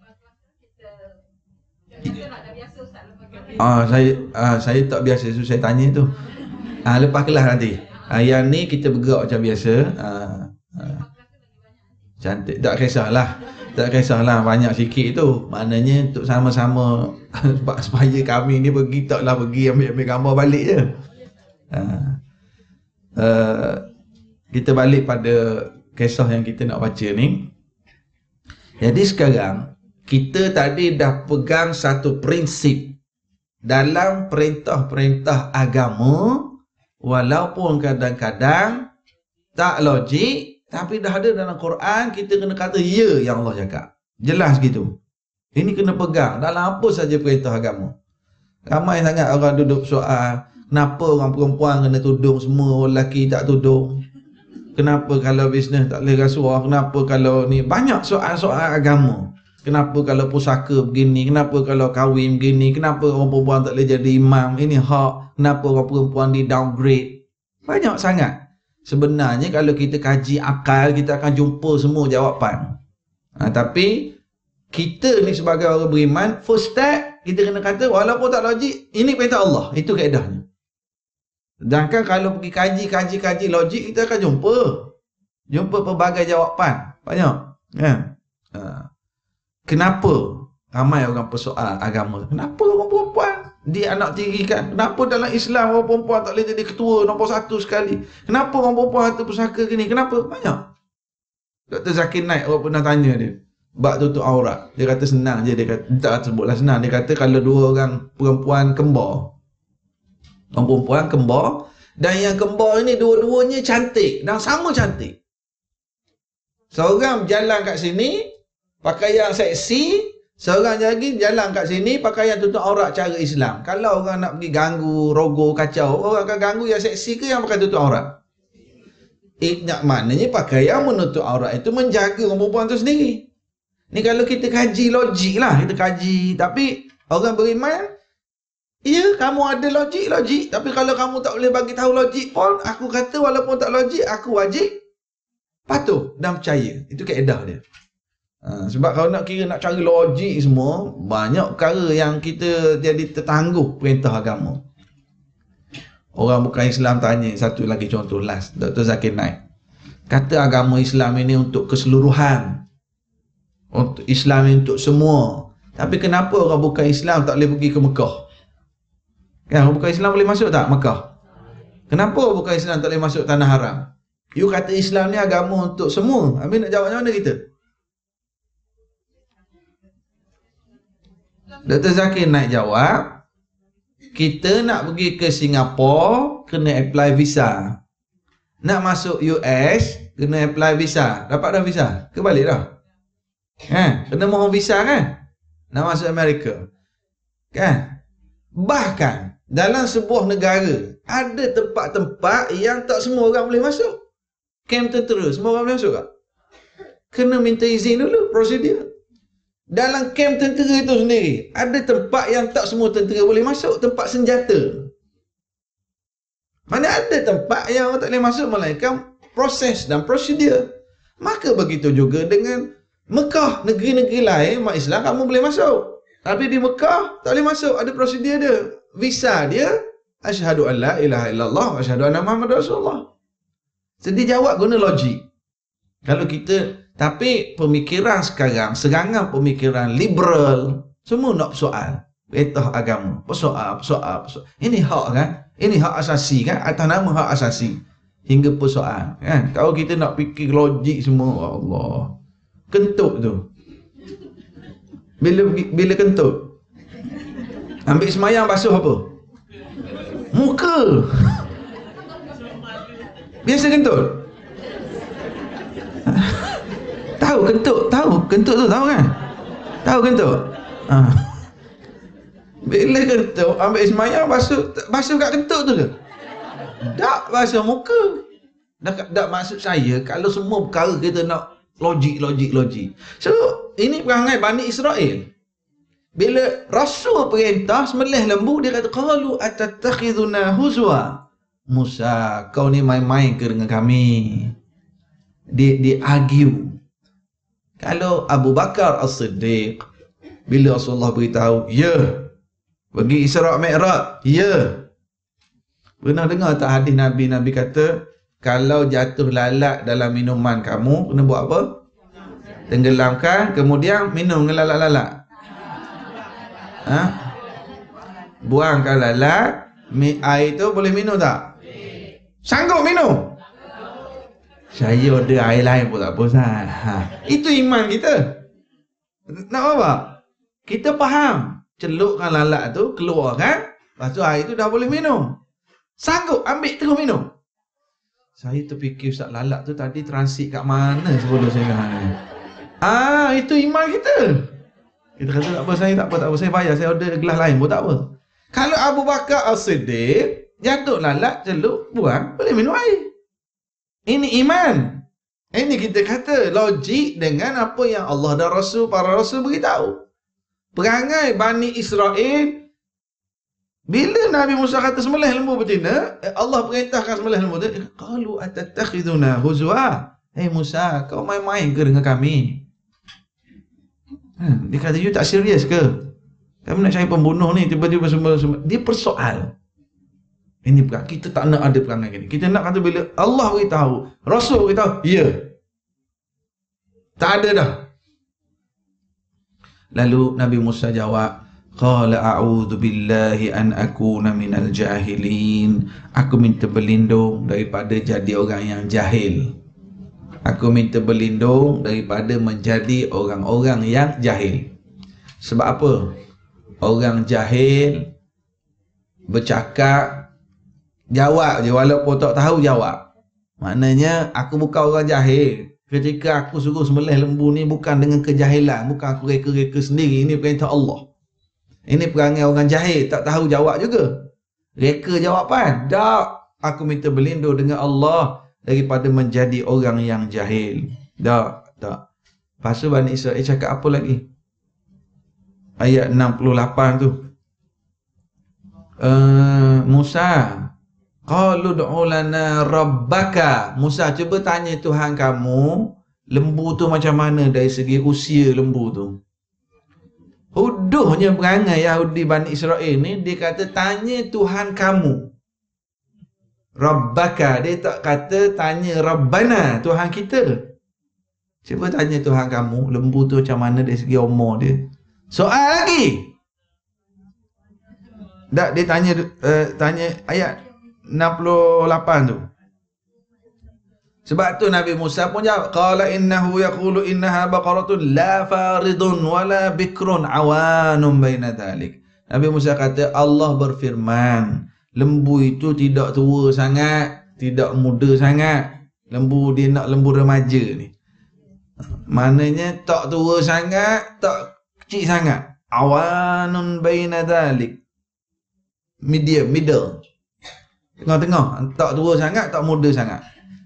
Speaker 2: Ah, saya ah, saya tak biasa, so saya tanya tu. Ah, lepas kelas nanti. Ah, yang ni kita bergerak macam biasa. Ah, ah. Cantik, tak kisahlah. Tak kisahlah banyak sikit tu. Maknanya untuk sama-sama supaya kami ni pergi, taklah pergi ambil-ambil gambar balik je. Ah. Uh, kita balik pada kisah yang kita nak baca ni. Jadi sekarang kita tadi dah pegang satu prinsip dalam perintah-perintah agama. Walaupun kadang-kadang tak logik, tapi dah ada dalam Quran, kita kena kata ya yang Allah cakap. Jelas gitu. Ini kena pegang dalam apa saja perintah agama. Ramai sangat orang duduk soal, kenapa orang perempuan kena tudung semua, orang lelaki tak tudung? Kenapa kalau bisnes tak boleh rasuah? Kenapa kalau ni? Banyak soal-soal agama. Kenapa kalau pusaka begini? Kenapa kalau kahwin begini? Kenapa orang perempuan tak boleh jadi imam? Ini hak. Kenapa orang perempuan di downgrade? Banyak sangat. Sebenarnya kalau kita kaji akal, kita akan jumpa semua jawapan. Ha, tapi kita ni sebagai orang beriman, first step kita kena kata walaupun tak logik, ini perintah Allah. Itu kaedahnya. Sedangkan kalau pergi kaji-kaji-kaji logik, kita akan jumpa. Jumpa pelbagai jawapan. Banyak. Kan? Ha. Kenapa ramai orang persoal agama? Kenapa orang perempuan dia anak tiri kan? Kenapa dalam Islam orang perempuan tak boleh jadi ketua nombor satu sekali? Kenapa orang perempuan harta pusaka gini? Kenapa? Banyak. Doktor Zakir Naik, orang pernah tanya dia bab tutup aurat. Dia kata senang je. Dia kata, tak sebutlah senang. Dia kata kalau dua orang perempuan kembar, orang perempuan kembar, dan yang kembar ini dua-duanya cantik dan sama cantik. Seorang berjalan kat sini pakaian seksi, seorang lagi jalan kat sini pakaian tutup aurat cara Islam. Kalau orang nak pergi ganggu, rogo, kacau, orang akan ganggu yang seksi ke yang pakai tutup aurat? Eh, maknanya pakaian menutup aurat itu menjaga orang perempuan tu sendiri. Ni kalau kita kaji logik lah, kita kaji. Tapi orang beriman, ya kamu ada logik-logik. Tapi kalau kamu tak boleh bagi tahu logik pun, aku kata walaupun tak logik, aku wajib patuh dan percaya. Itu kaedah dia. Ha, sebab kalau nak kira nak cari logik semua, banyak perkara yang kita jadi tertangguh perintah agama. Orang bukan Islam tanya, satu lagi contoh last, Doktor Zakir Naik. Kata agama Islam ini untuk keseluruhan. Untuk Islam ini untuk semua. Tapi kenapa orang bukan Islam tak boleh pergi ke Mekah? Kan, orang bukan Islam boleh masuk tak Mekah? Kenapa orang bukan Islam tak boleh masuk Tanah Haram? You kata Islam ni agama untuk semua. Habis nak jawab macam mana kita? Doktor Zakir Naik jawab, kita nak pergi ke Singapura, kena apply visa. Nak masuk U S, kena apply visa. Dapat dah visa? Ke balik dah? Kan? Kena mohon visa kan? Nak masuk Amerika. Kan? Bahkan, dalam sebuah negara, ada tempat-tempat yang tak semua orang boleh masuk. Kem tentera, semua orang boleh masuk tak? Kena minta izin dulu, prosedur. Dalam kem tentera itu sendiri, ada tempat yang tak semua tentera boleh masuk, tempat senjata. Mana ada tempat yang orang tak boleh masuk, melainkan proses dan prosedur. Maka begitu juga dengan Mekah, negeri-negeri lain, umat Islam kamu boleh masuk. Tapi di Mekah, tak boleh masuk, ada prosedur dia. Visa dia, asyhadu an la ilaha illallah wa asyhadu anna Muhammadar Rasulullah. Jadi jawab guna logik. Kalau kita, tapi pemikiran sekarang, serangan pemikiran liberal, semua nak persoal. Perintah agama, persoal, persoal, persoal. Ini hak kan? Ini hak asasi kan? Atas nama hak asasi. Hingga persoal. Kan? Kalau kita nak fikir logik semua, Allah. Kentut tu. Bila bila kentut? Ambil semayang basuh apa? Muka. Biasa kentut. Tahu kentut, tahu kentut tu tahu kan? Tahu kentut? Ha. Bila kentut ambil semayang basuh basuh kat kentut tu ke? Tak, basuh muka. Tak, tak maksud saya kalau semua perkara kita nak logik logik logik. So, ini perangai Bani Israel. Bila Rasul perintah sembelih lembu, dia kata qalu atattakhiduna huzwa. Musa, kau ni main-main ke dengan kami? Dia dia argue. Kalau Abu Bakar As-Siddiq, bila Rasulullah beritahu, ya, pergi Isra' Mi'raj, ya. Pernah dengar tak hadis Nabi, Nabi kata, kalau jatuh lalat dalam minuman kamu, kena buat apa? Tenggelamkan, kemudian minum dengan lalat-lalat. Ha? Buangkan lalat, air tu boleh minum tak? Sanggup minum? Saya order air lain pun tak bosan. Ha. Itu iman kita. Nak apa? Kita faham. Celupkan lalat tu, keluarkan. Lepas tu air tu dah boleh minum.
Speaker 1: Sanggup ambil terus minum. Saya terfikir Ustaz Lalak tu tadi transit kat mana sebelum saya ni. Ah, itu iman kita. Kita kata tak apa, saya tak apa, tak apa. Saya bayar, saya order gelas lain pun tak apa. Kalau Abu Bakar As-Siddiq jatuh lalat, celup, buang, boleh minum air. Ini iman. Ini kita kata logik dengan apa yang Allah dan Rasul, para Rasul beritahu. Perangai Bani Israel, bila Nabi Musa kata sembelih lembu betina, Allah perintahkan sembelih lembu betina. Qalu atattakhiduna huzwa. Hei Musa, kau main-main ke dengan kami? Ha, dia kata, you tak serius ke? Kami nak cari pembunuh ni, tiba-tiba sembelih. Dia persoal. Ini bukan, kita tak nak ada perangai gini. Kita nak kata bila Allah beritahu, Rasul beritahu, ya. Tak ada dah. Lalu Nabi Musa jawab, qala a'udzu billahi an akuna minal jahilin. Aku minta berlindung daripada jadi orang yang jahil. Aku minta berlindung daripada menjadi orang-orang yang jahil. Sebab apa? Orang jahil bercakap, jawab je walaupun tak tahu jawab. Maknanya aku bukan orang jahil. Ketika aku suruh sembelih lembu ni bukan dengan kejahilan, bukan aku reka-reka sendiri, ini perintah Allah. Ini perangai orang jahil, tak tahu jawab juga. Reka jawapan. Tak, aku minta berlindung dengan Allah daripada menjadi orang yang jahil. Tak, tak. Lepas tu Bani Israel cakap apa lagi? Ayat enam puluh lapan tu. Uh, Musa, qalu ud'u lana rabbaka. Musa, cuba tanya Tuhan kamu, lembu tu macam mana dari segi usia lembu tu. Huduhnya perangai Yahudi Bani Israel ni, dia kata tanya Tuhan kamu. Rabbaka, dia tak kata tanya Rabbana, Tuhan kita. Cuba tanya Tuhan kamu, lembu tu macam mana dari segi umur dia. Soal lagi. Tak, dia tanya uh, tanya ayat enam puluh lapan tu. Sebab tu Nabi Musa pun jawab, qala innahu yaqulu innaha baqaratun la faridun wala bikrun awanun baina dhalik. Nabi Musa kata Allah berfirman, lembu itu tidak tua sangat, tidak muda sangat. Lembu dia nak lembu remaja ni. Maknanya tak tua sangat, tak kecil sangat. Awanun baina dhalik. Medium, middle. Tengah-tengah, tak tua sangat, tak muda sangat.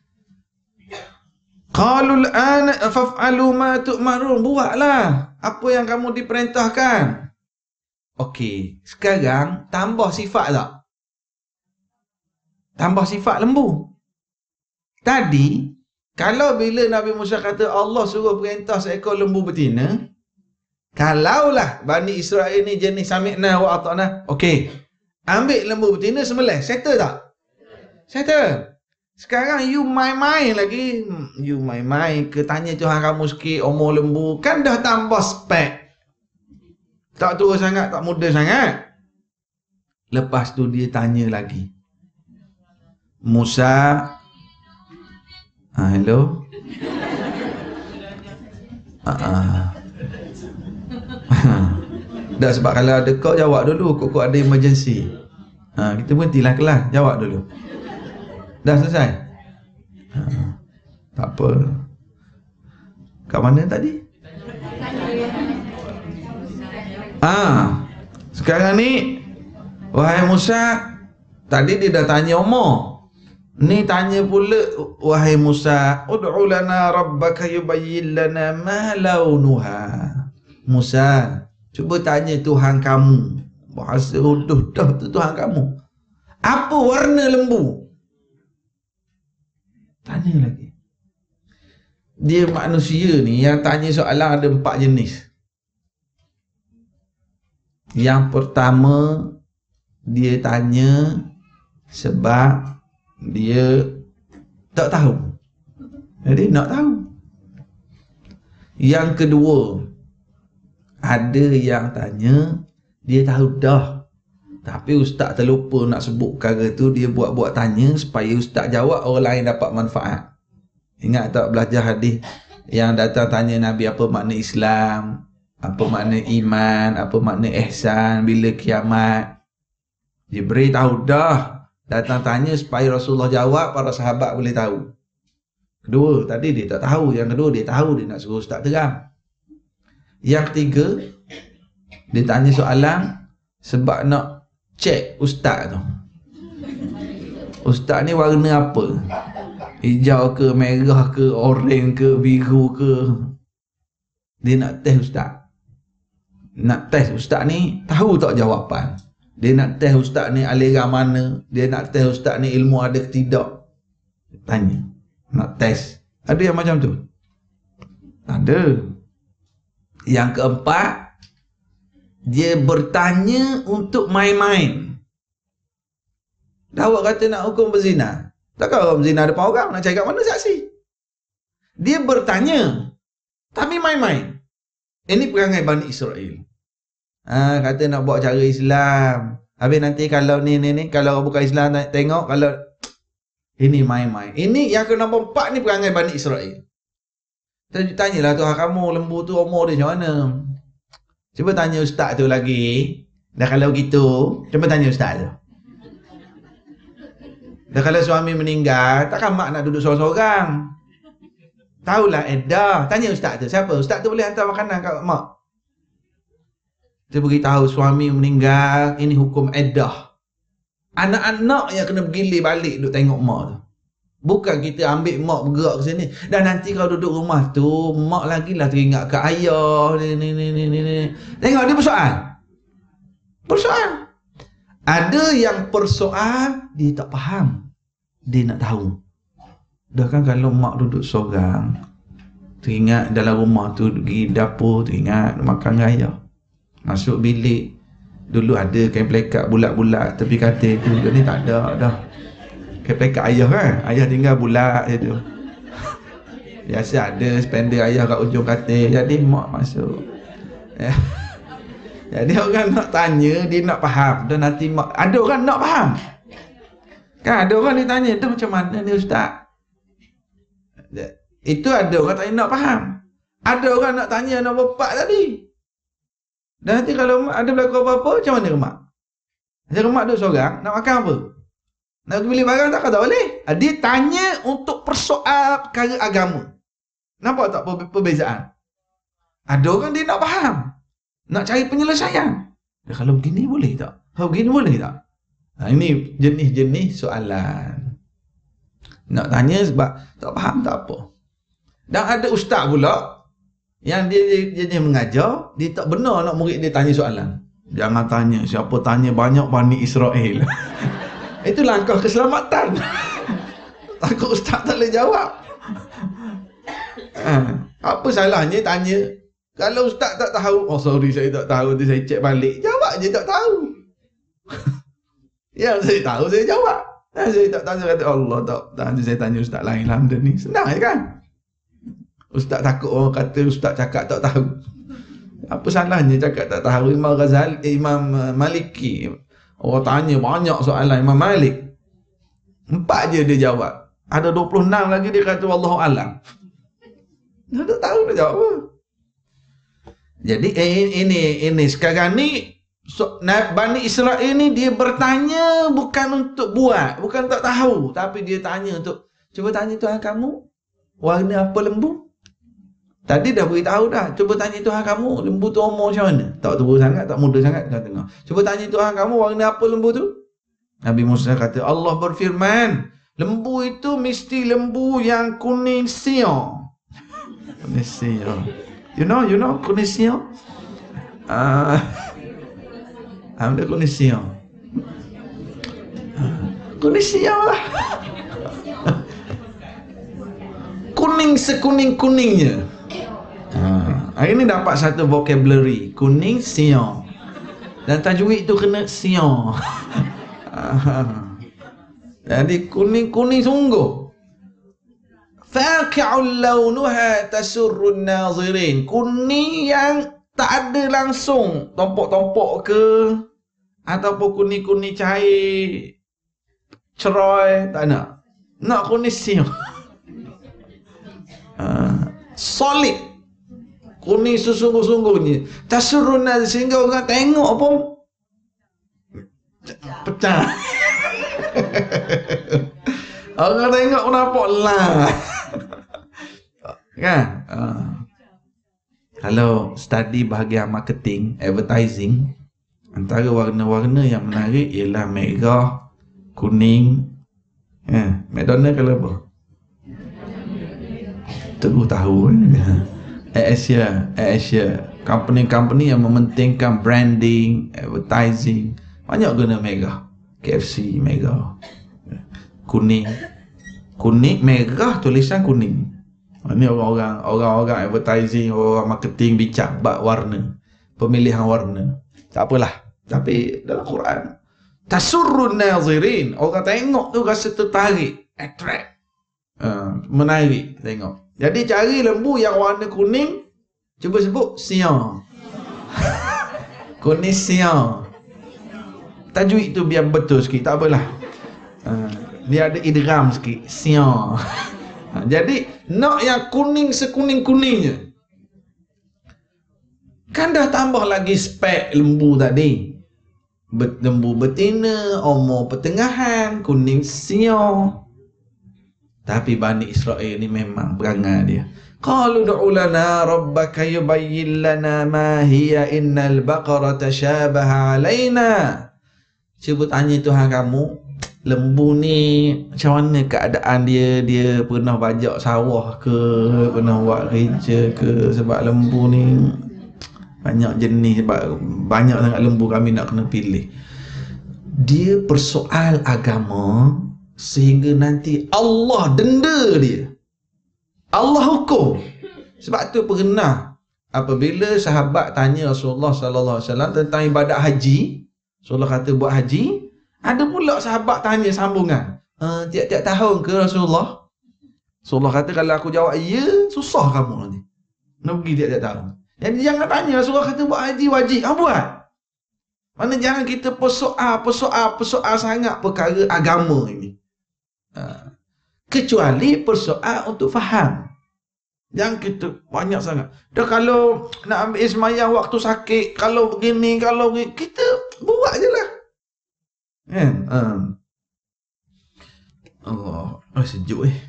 Speaker 1: Qalul ana faf'alu ma tu'marun. Buatlah apa yang kamu diperintahkan. Okey, sekarang tambah sifat tak? Tambah sifat lembu. Tadi, kalau bila Nabi Musa kata Allah suruh perintah seekor lembu betina, kalaulah Bani Israel ni jenis sami'na wa ata'na, okey, ambil lembu betina sembelih, settle tak? Settle. Sekarang you main-main lagi, you main-main ke tanya Tuhan kamu sikit umur lembu, kan dah tambah spek. Tak tua sangat, tak muda sangat. Lepas tu dia tanya lagi. Musa, ha, hello? Ha, ha. Dah, sebab kalau ada kau jawab dulu, kau ada emergency. Ha, kita berhentilah kelas, jawab dulu. Dah selesai? Ha, tak apa. Kat mana tadi? Ah, sekarang ni, wahai Musa, tadi dia dah tanya umur. Ni tanya pula, wahai Musa, ud'u lana rabbaka yubayyin lana ma launuha. Musa, cuba tanya Tuhan kamu. Bahasa huduh dah tu Tuhan kamu. Apa warna lembu? Tanya lagi. Dia manusia ni yang tanya soalan ada empat jenis. Yang pertama, dia tanya sebab dia tak tahu. Jadi nak tahu. Yang kedua, ada yang tanya dia tahu dah, tapi ustaz terlupa nak sebut perkara tu, dia buat-buat tanya supaya ustaz jawab, orang lain dapat manfaat. Ingat tak belajar hadis yang datang tanya Nabi apa makna Islam, apa makna iman, apa makna ihsan, bila kiamat. Jibril tahu dah,
Speaker 2: Datang tanya supaya Rasulullah jawab, para sahabat boleh tahu. Kedua, tadi dia tak tahu. Yang kedua, dia tahu, dia nak suruh ustaz terang. Yang ketiga, dia tanya soalan sebab nak cek ustaz tu. Ustaz ni warna apa? Hijau ke, merah ke, oranye ke, biru ke? Dia nak test ustaz. Nak test ustaz ni tahu tak jawapan. Dia nak test ustaz ni aliran mana. Dia nak test ustaz ni ilmu ada ke tidak. Tanya. Nak test. Ada yang macam tu? Ada. Yang keempat, dia bertanya untuk main-main. Dah awak kata nak hukum berzina. Takkan orang berzina depan orang, nak cari kat mana saksi? Dia bertanya, tapi main-main. Ini perangai Bani Israel. Ha, kata nak buat cara Islam. Habis nanti kalau ni ni ni, kalau orang bukan Islam nak tengok, kalau ini main-main. Ini yang ke nombor empat ni perangai Bani Israel. Tanyalah Tuhan kamu, lembu tu umur dia macam mana? Cuba tanya ustaz tu lagi. Dah kalau gitu, cuba tanya ustaz tu. Dah kalau suami meninggal, takkan mak nak duduk seorang-seorang. Tahulah edah. Tanya ustaz tu, siapa? Ustaz tu boleh hantar makanan kat mak. Dia beritahu suami meninggal, ini hukum edah. Anak-anak yang kena bergilir balik duduk tengok mak tu. Bukan kita ambil mak bergerak ke sini. Dan nanti kalau duduk rumah tu, mak lagi lah teringat ke ayah. Ni, ni, ni, ni, ni. Tengok dia persoal. Persoal. Ada yang persoal, dia tak faham. Dia nak tahu. Dah kan kalau mak duduk seorang, teringat dalam rumah tu, pergi dapur, teringat makan dengan ayah. Masuk bilik, dulu ada kain pelekat bulat-bulat tepi katil tu. Ni tak ada dah. Kain pelekat ayah kan, ayah tinggal bulat je tu. Biasa ada spender ayah kat ujung katil. Jadi mak masuk. Jadi orang nak tanya, dia nak faham. Dan nanti mak, ada orang nak faham. Kan ada orang dia tanya, tu macam mana ni ustaz? Itu ada orang tanya nak faham. Ada orang nak tanya nombor empat tadi. Dan nanti kalau ada berlaku apa-apa, macam mana mak? Macam mak duduk seorang, nak makan apa? Nak pergi beli barang tak, tak boleh. Dia tanya untuk persoal perkara agama. Nampak tak perbezaan? Ada orang dia nak faham. Nak cari penyelesaian. Ya, kalau begini boleh tak? Kalau begini boleh tak? Ha, ini jenis-jenis soalan. Nak tanya sebab tak faham tak apa. Dan ada ustaz pula yang dia jenis mengajar, dia tak benar nak murid dia tanya soalan. Jangan tanya, siapa tanya banyak Bani Israel. Itu langkah keselamatan. Takut ustaz tak boleh jawab. Ha, apa salahnya tanya? Kalau ustaz tak tahu, oh sorry saya tak tahu, nanti saya cek balik. Jawab je tak tahu. Yang saya tahu saya jawab. Yang saya tak tahu saya kata Allah tak, nanti saya tanya ustaz lain lah benda ni. Senang je kan? Ustaz takut orang kata ustaz cakap tak tahu. Apa salahnya cakap tak tahu? Imam Ghazali, Imam Maliki, orang tanya banyak soalan Imam Malik. Empat je dia jawab. Ada dua puluh enam lagi dia kata wallahu alam. Dia tak tahu dia jawab apa. Jadi eh, ini ini sekarang ni so, Bani Israel ni dia bertanya bukan untuk buat, bukan tak tahu, tapi dia tanya untuk cuba tanya Tuhan kamu warna apa lembu. Tadi dah beritahu dah, cuba tanya Tuhan kamu lembu tu umur macam mana. Tak tua sangat, tak muda sangat, dah tengok. Cuba tanya Tuhan kamu warna apa lembu tu. Nabi Musa kata Allah berfirman, lembu itu mesti lembu yang kuning siang. Kuning siang. You know, you know kuning siang? Ah, uh, ada kuning siang. Kuning siang lah. Kuning sekuning-kuningnya. Ha, hari ni dapat satu vocabulary, kuning siang. Dan tajwid tu kena siang. Jadi kuning-kuning sungguh. Faqi'ul launuha tasurrun nazirin. Kuning yang tak ada langsung tompok-tompok ke, ataupun kuning-kuning cair cerai, tak nak. Nak kuning siang. Uh, solid, kuning sesungguh-sungguhnya, tasurrun nazirin, sehingga orang tengok pun pecah. Orang tengok pun nampak lah. Kan? Uh. Kalau study bahagian marketing, advertising, antara warna-warna yang menarik ialah merah, kuning. Eh, McDonald kalau apa? Terus tahu kan? Asia, Asia. Company-company yang mementingkan branding, advertising, banyak guna merah. K F C merah. Kuning. Kuning, merah, tulisan kuning. Ini orang-orang orang-orang advertising, orang marketing bincang bab warna, pemilihan warna. Tak apalah. Tapi dalam Quran, tasurrun nazirin, orang tengok tu rasa tertarik, attract, uh, menarik tengok. Jadi cari lembu yang warna kuning, cuba sebut siang. Kuning siang. Tajwid tu biar betul sikit, tak apalah. Uh, dia ada idgham sikit, siang. Ha, jadi nak yang kuning sekuning-kuningnya. Kan dah tambah lagi spek lembu tadi. Bet, lembu betina, umur pertengahan, kuning siang. Tapi Bani Israel ni memang berangan dia. Qalu du'u lana rabbaka yubayyin lana ma hiya innal baqara tashabaha alaina. Cuba tanya Tuhan kamu, lembu ni macam mana keadaan dia, dia pernah bajak sawah ke, pernah buat kerja ke, sebab lembu ni banyak jenis, sebab banyak sangat lembu kami nak kena pilih. Dia persoal agama sehingga nanti Allah denda dia, Allah hukum. Sebab tu pernah apabila sahabat tanya Rasulullah sallallahu alaihi wasallam tentang ibadat haji, Rasulullah kata buat haji, ada pula sahabat tanya sambungan, e, tiap-tiap tahun ke Rasulullah? Rasulullah kata kalau aku jawab ya, susah kamu nanti nak pergi tiap-tiap tahun. Jadi jangan tanya. Rasulullah kata buat haji wajib, ha, buat. Mana jangan kita persoal persoal persoal sangat perkara agama ini, ha. Kecuali persoal untuk faham. Jangan kita banyak sangat. Dah kalau nak ambil semayang waktu sakit, kalau begini, kalau begini, kita buat je lah. Kan? Um. Allah, oh, sejuk eh.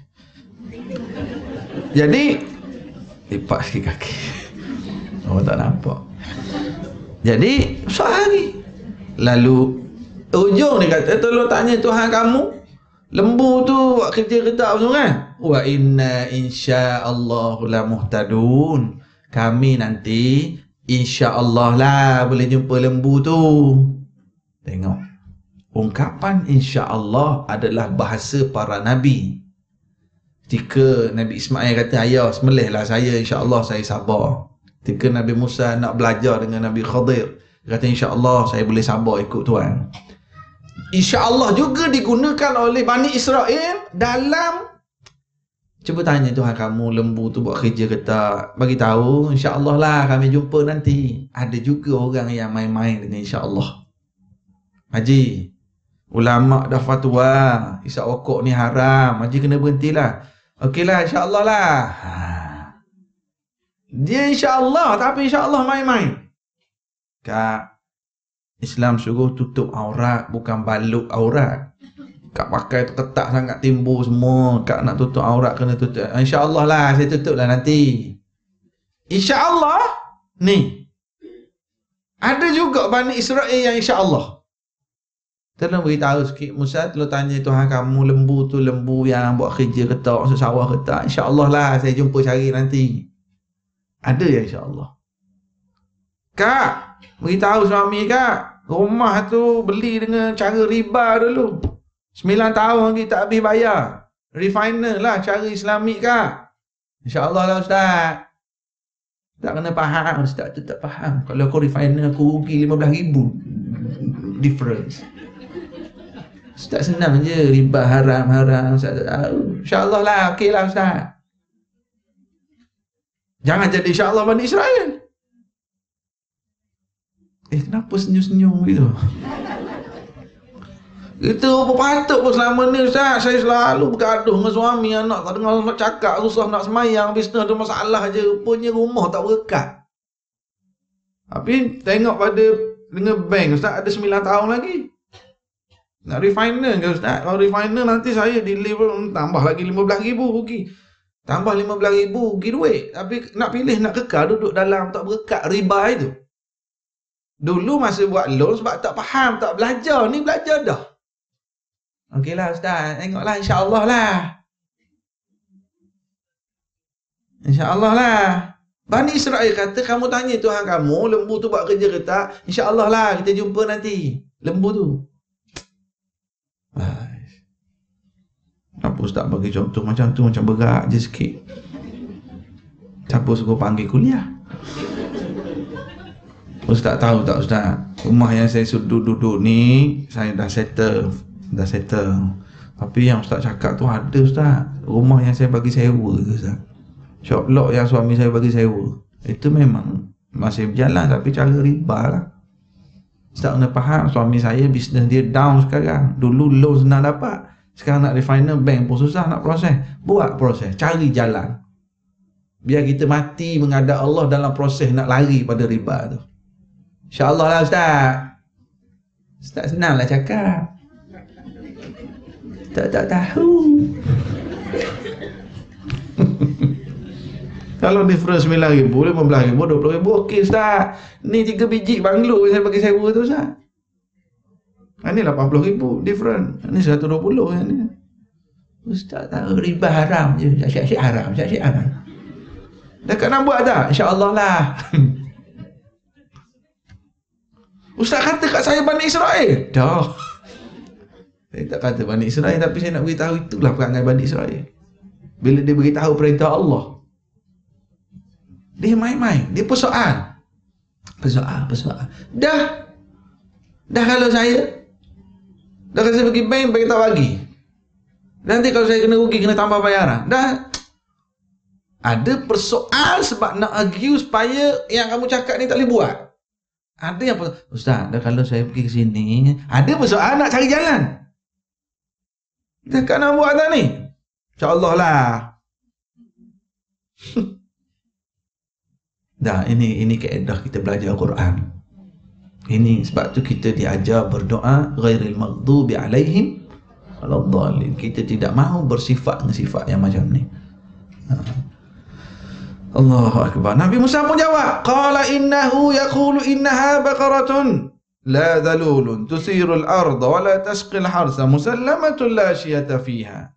Speaker 2: Jadi lipat sikit kaki. Oh, tak nampak. Jadi soal ni. Lalu ujung dia kata, tolong tanya Tuhan kamu, lembu tu buat kerja ke tak semua kan? Wa inna insyaallah la muhtadun. Kami nanti insyaallah lah boleh jumpa lembu tu. Tengok. Ungkapan insya-Allah adalah bahasa para nabi. Ketika Nabi Ismail kata, ayah sembelihlah saya, insya-Allah saya sabar. Ketika Nabi Musa nak belajar dengan Nabi Khadir, dia kata insya-Allah saya boleh sabar ikut Tuhan. Insya-Allah juga digunakan oleh Bani Israel dalam, cuba tanya Tuhan kamu, lembu tu buat kerja ke tak? Bagi tahu, insya-Allah lah kami jumpa nanti. Ada juga orang yang main-main dengan insya-Allah. Haji, ulama dah fatwa isap rokok ni haram, haji kena berhentilah. Okeylah, insya-Allah lah. Ha. Dia insya-Allah, tapi insya-Allah main-main. Kak, Islam suruh tutup aurat, bukan balut aurat. Kak pakai ketat sangat, timbul semua. Kak nak tutup aurat kena tutup. Insya-Allah lah, saya tutup lah nanti. Insya-Allah ni. Ada juga Bani Israel yang insya-Allah. Tolong beritahu sikit Musa, tolong tanya Tuhan kamu, lembu tu lembu yang buat kerja ke tak, masuk sawah ke tak? InsyaAllah lah saya jumpa cari nanti. Ada ya insya-Allah. Kak, beritahu suami kak, rumah tu beli dengan cara riba dulu. sembilan tahun lagi tak habis bayar. Refiner lah cara Islamik kak. InsyaAllah lah Ustaz. Tak kena faham, Ustaz tu tak faham. Kalau aku refiner aku rugi lima belas ribu. Difference. Ustaz senang je, riba haram-haram, Ustaz tak tahu. InsyaAllah lah, okey lah Ustaz. Jangan jadi insya-Allah Bani Israel. Eh, kenapa senyum-senyum gitu? Itu apa patut pun selama ni Ustaz, saya selalu bergaduh dengan suami, anak tak dengar nak cakap, susah nak semayang, bisnes ada masalah je, rupanya rumah tak berkat. Tapi tengok pada dengan bank Ustaz ada sembilan tahun lagi.
Speaker 1: Nak refiner ke Ustaz? Kalau refiner nanti saya deliver tambah lagi lima belas ribu rugi. Tambah lima belas ribu rugi duit. Tapi nak pilih nak kekal duduk dalam tak berekat riba itu. Dulu masa buat loan sebab tak faham, tak belajar. Ni belajar dah. Okeylah Ustaz, tengoklah insya-Allah lah. InsyaAllah lah. Bani Israel kata, kamu tanya Tuhan kamu, lembu tu buat kerja ke tak? InsyaAllah lah, kita jumpa nanti. Lembu tu. Apa Ustaz bagi contoh macam tu, macam berat je sikit. Siapa suruh panggil kuliah? Ustaz tahu tak Ustaz? Rumah yang saya duduk-duduk ni, saya dah settle. Dah settle. Tapi yang Ustaz cakap tu ada Ustaz. Rumah yang saya bagi sewa tu Ustaz. Shop lock yang suami saya bagi sewa, itu memang masih berjalan tapi cara riba lah. Ustaz kena faham, suami saya bisnes dia down sekarang. Dulu loan senang dapat, sekarang nak refiner bank pun susah nak proses. Buat proses, cari jalan. Biar kita mati menghadap Allah dalam proses nak lari pada riba tu. InsyaAllah lah Ustaz. Ustaz senang lah cakap. Tak tak tahu. Kalau difference sembilan ribu, lima belas ribu, dua puluh ribu, okey Ustaz. Ni tiga biji banglo saya bagi sewa tu Ustaz. Ini lapan puluh ribu different. Ini seratus dua puluh yang ni. Ustaz tahu riba haram je. Syek-syek haram, syek-syek haram. Dekat nak buat tak? InsyaAllah lah. Ustaz kata kat saya Bani Israel. Dah. Saya tak kata Bani Israel, tapi saya nak beritahu itulah perangai Bani Israel. Bila dia beritahu perintah Allah, dia main-main, dia persoal. Persoal, persoal. Dah. Dah kalau saya, dah kalau saya pergi bank, bank tak bagi. Nanti kalau saya kena rugi, kena tambah bayaran. Dah. Ada persoal sebab nak argue supaya yang kamu cakap ni tak boleh buat. Ada yang persoal, Ustaz, dah kalau saya pergi ke sini, ada persoal nak cari jalan. Cakap nak buat tak ni? InsyaAllah lah. Dah, ini ini kaedah kita belajar Quran. Ini sebab tu kita diajar berdoa ghairil maghdubi alaihim waladdallin. Kita tidak mahu bersifat dengan sifat yang macam ni. Ha. Allahu akbar. Nabi Musa pun jawab, qala innahu yaqulu innaha baqaratun la dhalulun tusirul arda wa la tasqil harsa musallamatun la syiyata fiha.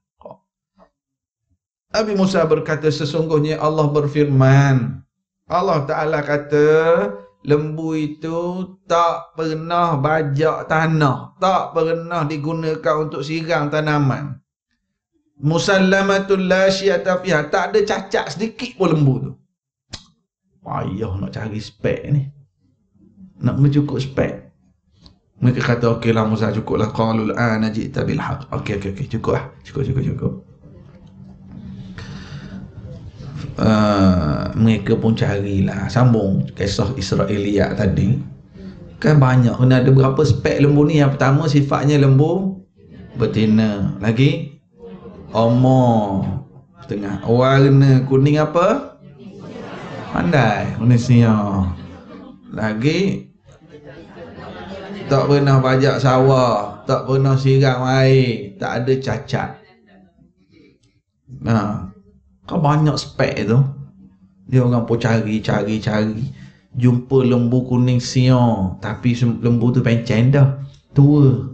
Speaker 1: Nabi Musa berkata, sesungguhnya Allah berfirman, Allah Ta'ala kata, lembu itu tak pernah bajak tanah, tak pernah digunakan untuk siram tanaman. Musallamatul la syiyata fiha, tak ada cacat sedikit pun lembu tu. Payah nak cari spek ni, nak kena cukup spek. Mereka kata, okey lah Musa, cukup lah. Qalul ana ji'ta bil haq. Okey, okey, okey, cukup lah. Cukup, cukup, cukup. Uh, mereka pun carilah, sambung kisah Israiliyat tadi. Kan banyak, kena ada berapa spek lembu ni. Yang pertama sifatnya lembu betina. Lagi omor setengah. Warna kuning apa? Pandai, kuning siang. Lagi tak pernah bajak sawah, tak pernah siram air, tak ada cacat. Nah, kan banyak spek tu. Dia orang pun cari, cari, cari. Jumpa lembu kuning siang, tapi lembu tu pencen dah, tua.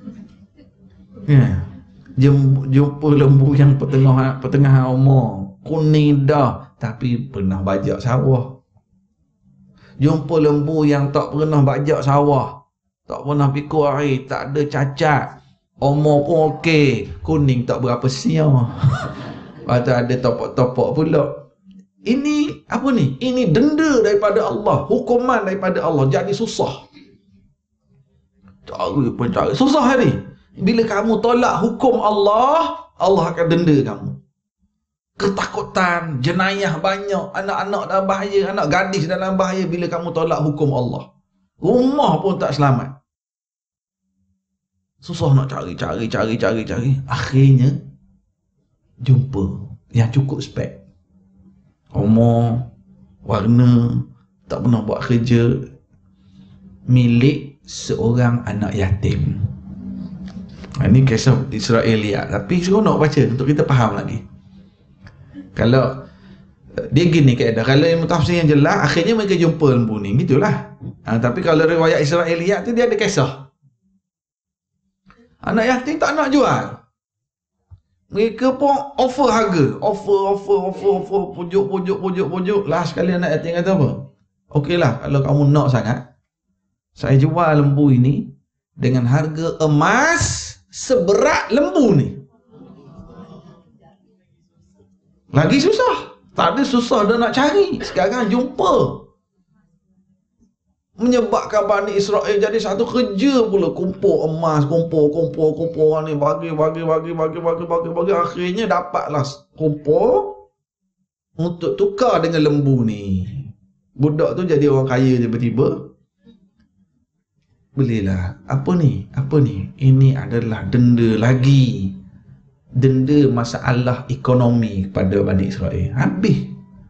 Speaker 1: Ya. Jumpa lembu yang pertengah pertengahan umur, kuning dah, tapi pernah bajak sawah. Jumpa lembu yang tak pernah bajak sawah, tak pernah pikul air, tak ada cacat, umur pun okey, kuning tak berapa siang. Lepas ada topok-topok pula. Ini apa ni? Ini denda daripada Allah, hukuman daripada Allah. Jadi susah. Cari pun cari. Susah ni. Bila kamu tolak hukum Allah, Allah akan denda kamu. Ketakutan, jenayah banyak, anak-anak dalam bahaya, anak gadis dalam bahaya bila kamu tolak hukum Allah. Rumah pun tak selamat. Susah nak cari, cari, cari, cari, cari. Akhirnya jumpa yang cukup spek. Umur, warna, tak pernah buat kerja, milik seorang anak yatim.
Speaker 2: Ini kisah Israeliat, tapi seronok baca untuk kita faham lagi. Kalau dia gini keadaan, kalau ilmu tafsir yang jelas, akhirnya mereka jumpa lembu ni, gitulah. Ha, tapi kalau riwayat Israeliat tu dia ada kisah. Anak yatim tak nak jual. Mereka pun offer harga, offer, offer, offer, offer, pujuk, pujuk, pujuk, pujuk. Last sekali anak yatim kata apa? Okeylah, kalau kamu nak sangat, saya jual lembu ini dengan harga emas seberat lembu ni. Lagi susah. Tak ada susah dah nak cari. Sekarang jumpa. Menyebabkan Bani Israel jadi satu kerja pula. Kumpul emas, kumpul, kumpul, kumpul ni. Bagi, bagi, bagi, bagi, bagi, bagi, bagi. Akhirnya dapatlah kumpul untuk tukar dengan lembu ni. Budak tu jadi orang kaya tiba-tiba. Belilah. Apa ni? Apa ni? Ini adalah denda lagi. Denda masalah ekonomi kepada Bani Israel. Habis.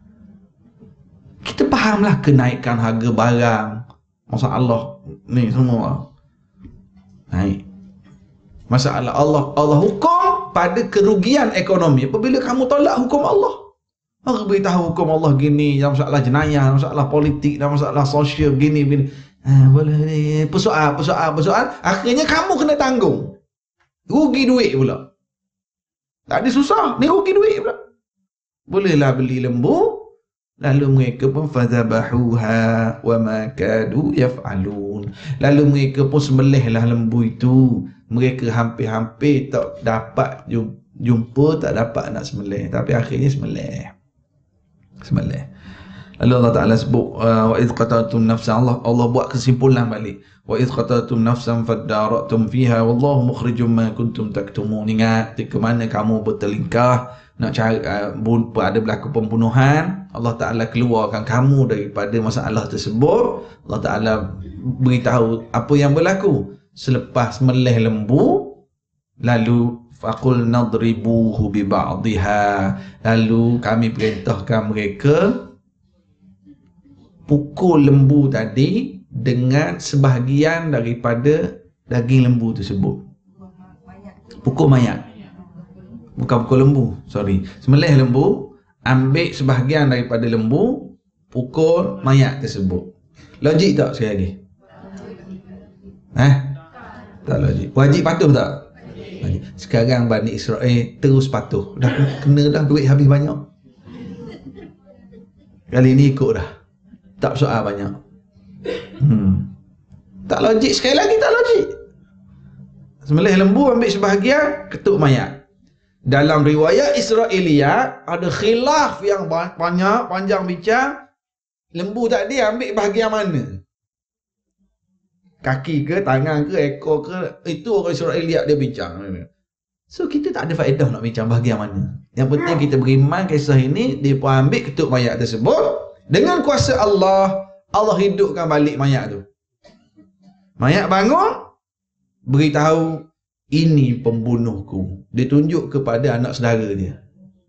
Speaker 2: Kita fahamlah kenaikan harga barang. Masalah ni semua. Naik. Masalah Allah. Allah hukum pada kerugian ekonomi. Apabila kamu tolak hukum Allah. Allah beritahu hukum Allah gini. Dalam masalah jenayah, dalam masalah politik, dalam masalah sosial, gini, gini. Ha, boleh. Persoal, persoal, persoal. Akhirnya kamu kena tanggung. Rugi duit pula. Tak ada susah, ni rugi duit pula. Bolehlah beli lembu, lalu mereka pun fadhabahuha wa ma kadu yaf'alun. Lalu mereka pun sembelihlah lembu itu. Mereka hampir-hampir tak dapat jumpa, tak dapat nak sembelih, tapi akhirnya sembelih. Sembelih. Lalu Allah Ta'ala sebut wa idh qataltum nafsan, Allah Allah buat kesimpulan balik. Wa idh qataltum nafsan fadara'tum fiha wallahu mukhrijum ma kuntum taktumun. Ingat ke mana kamu bertelingkah nak cari uh, ada berlaku pembunuhan, Allah Ta'ala keluarkan kamu daripada masalah tersebut. Allah Ta'ala beritahu apa yang berlaku selepas melih lembu, lalu faqul nadribuhu bi ba'dihha, lalu kami perintahkan mereka pukul lembu tadi dengan sebahagian daripada daging lembu tersebut. Pukul mayat. Bukan pukul lembu, sorry. Sembelih lembu, ambil sebahagian daripada lembu, pukul mayat tersebut. Logik tak sekali lagi? Eh? Tak logik. Wajib patuh tak? Wajib. Sekarang Bani Israel terus patuh. Dah kena dah, duit habis banyak. Kali ni ikut dah. Tak soal banyak. Hmm. Tak logik, sekali lagi tak logik. Sembelih lembu, ambil sebahagian, ketuk mayat. Dalam riwayat Israeliat ada khilaf yang banyak, panjang bincang. Lembu tadi ambil bahagian mana? Kaki ke, tangan ke, ekor ke? Itu orang Israeliat dia bincang. So kita tak ada faedah nak bincang bahagian mana. Yang penting kita beriman kisah ini, dia pun ambil ketuk mayat tersebut. Dengan kuasa Allah, Allah hidupkan balik mayat tu. Mayat bangun, beritahu, ini pembunuhku. Dia tunjuk kepada anak saudara dia.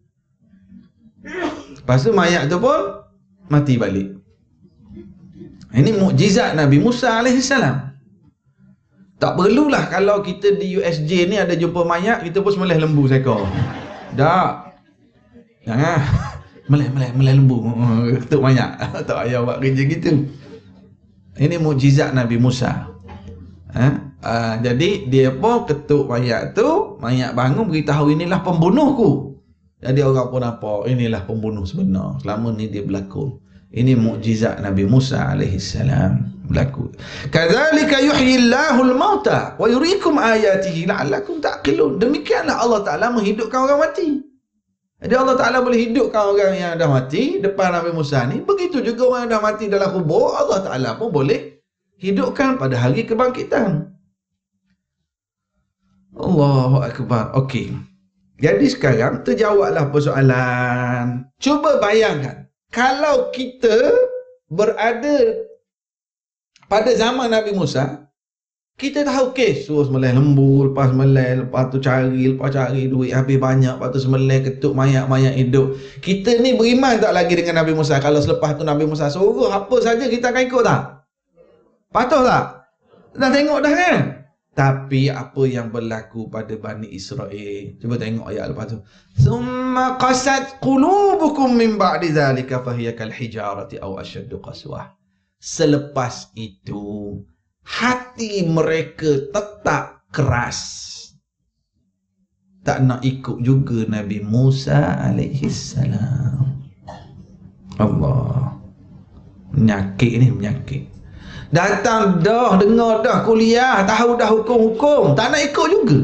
Speaker 2: Lepas tu mayat tu pun mati balik. Ini mukjizat Nabi Musa alaihissalam. Tak perlulah kalau kita di U S J ni ada jumpa mayat, kita pun sembelih lembu seekor. Tak. Jangan. Melih, melih, melih lembu. Ketuk mayat. Tak payah buat kerja gitu. Ini mukjizat Nabi Musa. Ha? Uh, jadi dia pun ketuk mayat tu, mayat bangun beritahu inilah pembunuhku. Jadi orang pun nampak inilah pembunuh sebenar. Selama ni dia berlaku. Ini mukjizat Nabi Musa alaihissalam berlaku. Kadzalika yuhyillahu al-mauta wa yuriikum ayatihi la'allakum ta'qilun. Demikianlah Allah Taala menghidupkan orang mati. Jadi Allah Ta'ala boleh hidupkan orang yang dah mati depan Nabi Musa ni. Begitu juga orang yang dah mati dalam kubur, Allah Ta'ala pun boleh hidupkan pada hari kebangkitan. Allahu Akbar. Okey. Jadi sekarang terjawablah persoalan. Cuba bayangkan, kalau kita berada pada zaman Nabi Musa, kita tahu kes, suruh sembelih lembu, lepas sembelih, lepas tu cari, lepas cari duit habis banyak, lepas tu sembelih, ketuk mayat-mayat hidup. Kita ni beriman tak lagi dengan Nabi Musa? Kalau selepas tu Nabi Musa suruh apa saja kita akan ikut tak? Patuh tak? Dah tengok dah kan? Tapi apa yang berlaku pada Bani Israel? Cuba tengok ayat lepas tu. Summa qasat qulubukum min ba'di dhalika fahiya kal hijarati aw ashaddu qaswah. Selepas itu hati mereka tetap keras. Tak nak ikut juga Nabi Musa alaihi salam. Allah. Menyakit ni, menyakit. Datang dah, dengar dah kuliah, tahu dah hukum-hukum, tak nak ikut juga.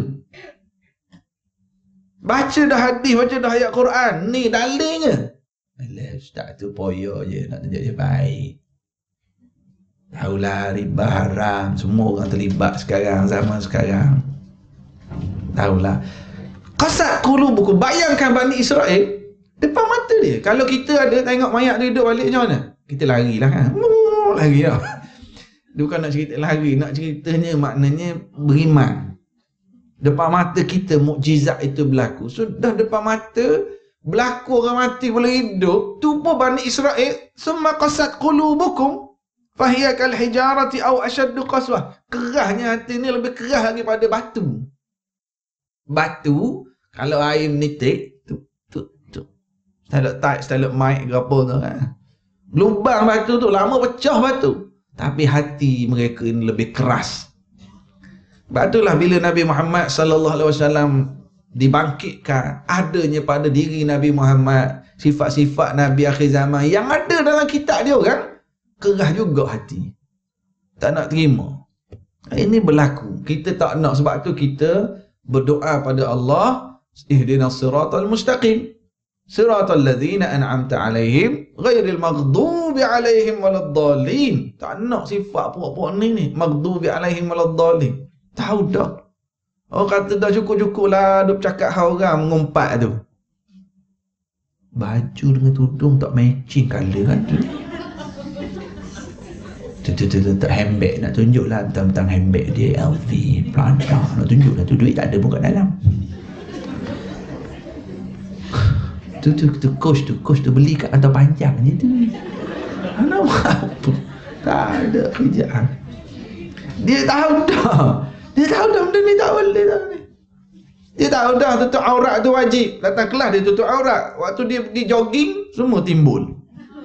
Speaker 2: Baca dah hadis, baca dah ayat Quran, ni dalilnya. Alah, ustaz tu poyo je nak tunjuk dia baik. Tahulah riba haram, semua orang terlibat sekarang, zaman sekarang. Tahulah. Qasat qulubukum, bayangkan Bani Israel depan mata dia. Kalau kita ada tengok mayat dia hidup balik macam mana? Kita larilah kan. Oh, lari lah. Dia bukan nak cerita lari, nak ceritanya maknanya beriman. Depan mata kita mukjizat itu berlaku. Sudah depan mata berlaku orang mati boleh hidup. Tu pun Bani Israel, summa qasat qulubukum fahiya kal hijarati aw ashaddu qaswah. Kerasnya hati ni lebih keras lagi pada batu. Batu kalau air menitik tu tu tu. Stalactite, stalagmite ke apa tu kan. Lubang batu tu lama pecah batu. Tapi hati mereka ini lebih keras. Sebab itulah bila Nabi Muhammad sallallahu alaihi wasallam dibangkitkan, adanya pada diri Nabi Muhammad sifat-sifat Nabi akhir zaman yang ada dalam kitab dia kan, keras juga hati. Tak nak terima. Ini berlaku. Kita tak nak, sebab tu kita berdoa pada Allah, ihdinas siratal mustaqim. Siratal ladzina an'amta alaihim ghairil maghdubi alaihim waladdallin. Tak nak sifat puak-puak ni ni, maghdubi alaihim waladdallin. Tahu dah. Orang kata dah cukup-cukup lah duk cakap hal orang mengumpat tu. Baju dengan tudung tak matching colour kan tu. Tu-tu-tu tak handbag, nak tunjuk lah tentang handbag dia L V, Prada, nak tunjuk lah tu, duit tak ada pun kat dalam. Tu tu tu coach tu coach tu beli kat kantor panjang je tu. Mana apa? Tak ada kerjaan. Dia tahu dah. Dia tahu dah benda ni tak boleh dah ni. Dia tahu dah tutup aurat tu wajib. Datang kelas dia tutup aurat. Waktu dia pergi jogging semua timbul.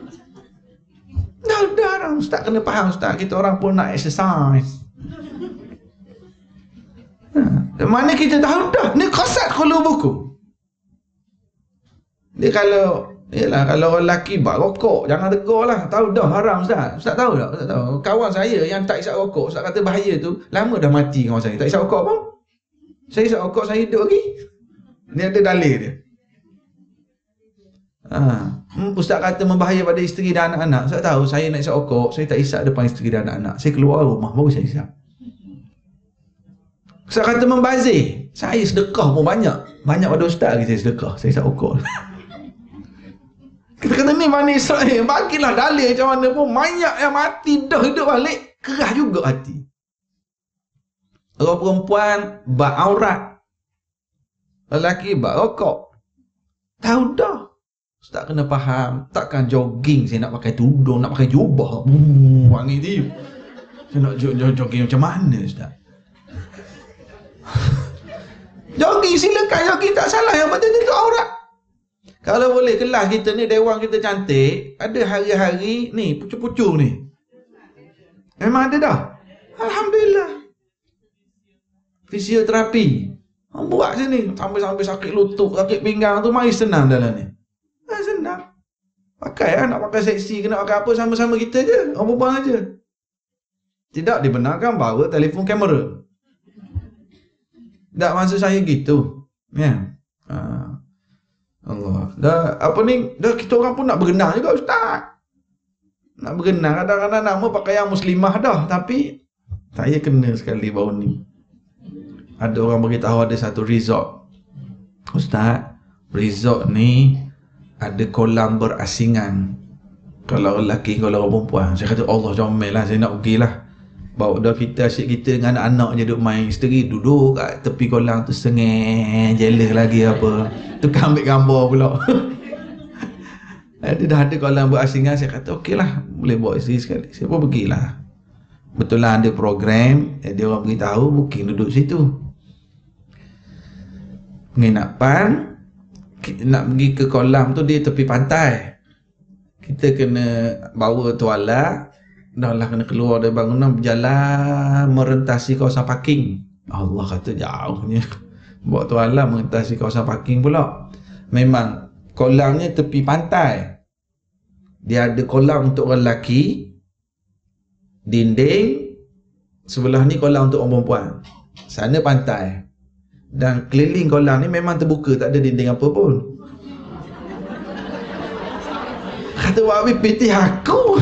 Speaker 2: Dah dah dah ustaz kena faham ustaz, kita orang pun nak exercise. Ha, mana kita tahu dah ni qasat qulubukum. Dia kalau, yalah, kalau orang lelaki bak rokok, jangan tegur lah. Tahu dah haram ustaz. Ustaz tahu tak? Ustaz tahu. Kawan saya yang tak isap rokok, ustaz kata bahaya tu, lama dah mati kawan saya. Tak isap rokok pun. Saya isap rokok, saya hidup lagi. Ni ada dalil dia. Ha. Hmm, ustaz kata membahaya pada isteri dan anak-anak. Ustaz tahu, saya nak isap rokok, saya tak isap depan isteri dan anak-anak. Saya keluar rumah, baru saya isap. Ustaz kata membazir. Saya sedekah pun banyak. Banyak pada ustaz lagi saya sedekah. Saya isap rokok. Kita kata ni Bani Israel, bagilah dalil macam mana pun, mayat yang mati dah hidup balik, keras juga hati. Orang perempuan bak aurat, lelaki bak rokok. Tahu dah. Ustaz kena faham, takkan jogging saya nak pakai tudung, nak pakai jubah. Uh, wangi dia. Saya nak jogging macam mana ustaz? Jogging silakan, jogging tak salah, yang penting tutup aurat. Kalau boleh kelas kita ni, dewan kita cantik, ada hari-hari ni, pucuk-pucuk ni. Memang ada dah. Alhamdulillah. Fisioterapi. Buat sini. Sampai-sampai sakit lutut, sakit pinggang tu, mari senang dalam ni. Ha, senang. Pakai lah, nak pakai seksi, nak pakai apa, sama-sama kita je. Orang perempuan aja. Tidak dibenarkan bawa telefon kamera. Tak maksud saya gitu. Ya. Ha. Allah. Dah apa ni, dah kita orang pun nak berenang juga ustaz. Nak berenang kadang-kadang nama pakaian muslimah dah, tapi saya kena sekali baru ni. Ada orang beritahu ada satu resort. Ustaz, resort ni ada kolam berasingan. Kalau lelaki, kalau orang perempuan. Saya kata Allah comel lah, saya nak pergilah. Bawa dah kita asyik kita dengan anak-anak je duduk main. Isteri duduk kat tepi kolam tu sengih, jealous lagi apa. Tukang ambil gambar pula. Dia dah ada kolam berasingan. Saya kata okey lah, boleh bawa isteri sekali. Saya pun pergilah. betulan ada program, eh, dia orang beritahu booking duduk situ. Penginapan nak pergi ke kolam tu dia tepi pantai. Kita kena bawa tuala, dah lah kena keluar dari bangunan, berjalan merentasi kawasan parking. Allah kata jauhnya. Bawa tuala merentasi kawasan parking pula. Memang kolamnya tepi pantai. Dia ada kolam untuk orang lelaki, dinding, sebelah ni kolam untuk orang perempuan. Sana pantai. Dan keliling kolam ni memang terbuka, tak ada dinding apa pun. Kata Wabi pitih aku.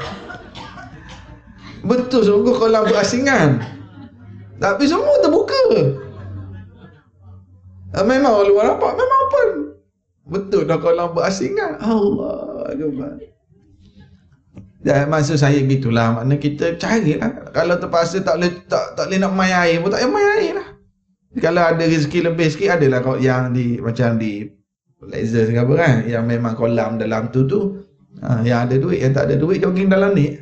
Speaker 2: Betul sungguh kolam berasingan. Tapi semua terbuka. Memang orang luar nampak, memang open. Betul dah kolam berasingan. Allah Akbar. Dan maksud saya gitulah, makna kita carilah. Kalau terpaksa tak boleh tak, tak boleh nak main air pun tak payah main air lah. Kalau ada rezeki lebih sikit, adalah kau yang di macam di laser ke apa kan, yang memang kolam dalam tu tu, ha, yang ada duit, yang tak ada duit jogging dalam ni.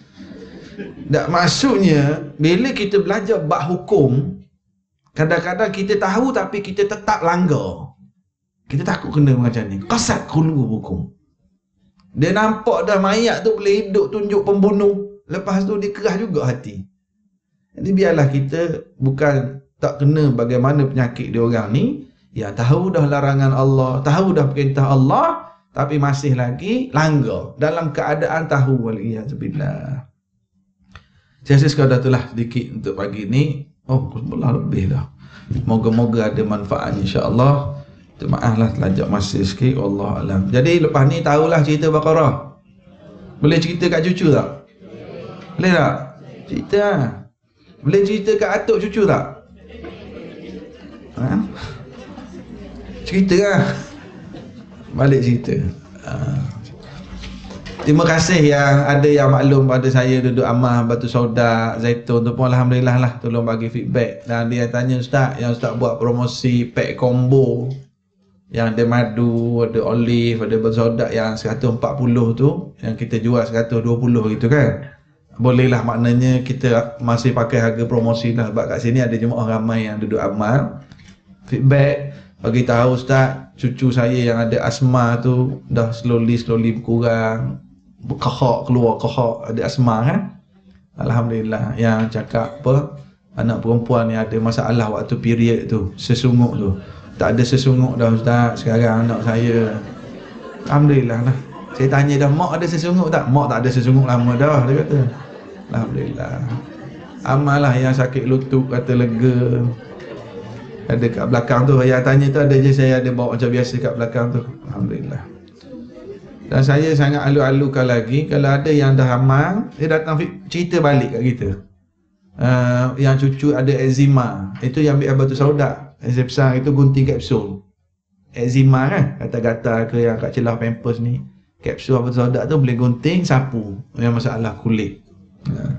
Speaker 2: Tak, maksudnya bila kita belajar bab hukum, kadang-kadang kita tahu tapi kita tetap langgar. Kita takut kena macam ni. Qasad qulubu hukum. Dia nampak dah mayat tu boleh hidup, tunjuk pembunuh, lepas tu dia kerah juga hati. Jadi biarlah kita bukan tak kena bagaimana penyakit dia orang ni, yang tahu dah larangan Allah, tahu dah perintah Allah, tapi masih lagi langgar dalam keadaan tahu. Waliyahzubillah. Saya rasa sekadar itulah sedikit untuk pagi ni. Oh, sebelah lebih dah. Moga-moga ada manfaat insya-Allah. Maaf lah terlajak masa sikit. Allah alam. Jadi lepas ni tahulah cerita Baqarah. Boleh cerita kat cucu tak? Boleh tak? Cerita lah. Boleh cerita kat atuk cucu tak? Ha? Cerita lah. Balik cerita. Ha. Terima kasih yang ada yang maklum pada saya duduk amal Batu Sauda Zaitun tu pun alhamdulillah lah, tolong bagi feedback. Dan dia tanya, Ustaz, yang Ustaz buat promosi pack combo yang ada madu, ada olive, ada Batu Sauda yang seratus empat puluh tu, yang kita jual seratus dua puluh gitu kan. Bolehlah, maknanya kita masih pakai harga promosi lah, sebab kat sini ada jemaah ramai yang duduk amal. Feedback bagi tahu, Ustaz, cucu saya yang ada asma tu dah slowly slowly berkurang, berkahak, keluar kahak, ada asma kan. Alhamdulillah. Yang cakap apa, anak perempuan yang ada masalah waktu period tu, sesunguk tu, tak ada sesunguk dah Ustaz sekarang anak saya. Alhamdulillah lah. Saya tanya dah, mak ada sesunguk tak? Mak tak ada sesunguk lama dah, dia kata. Alhamdulillah. Amalah yang sakit lutut kata lega. Ada kat belakang tu, yang tanya tu ada je, saya ada bawa macam biasa kat belakang tu. Alhamdulillah. Dan saya sangat alu-alukan lagi, kalau ada yang dah amal, dia datang cerita balik kat kita. Uh, yang cucu ada eczema, itu yang ambil Batu Sauda. Eczema itu gunting kapsul. Eczema kan, gatal-gatal ke yang kat celah pampers ni. Kapsul Batu Sauda tu boleh gunting, sapu yang masalah kulit. Uh.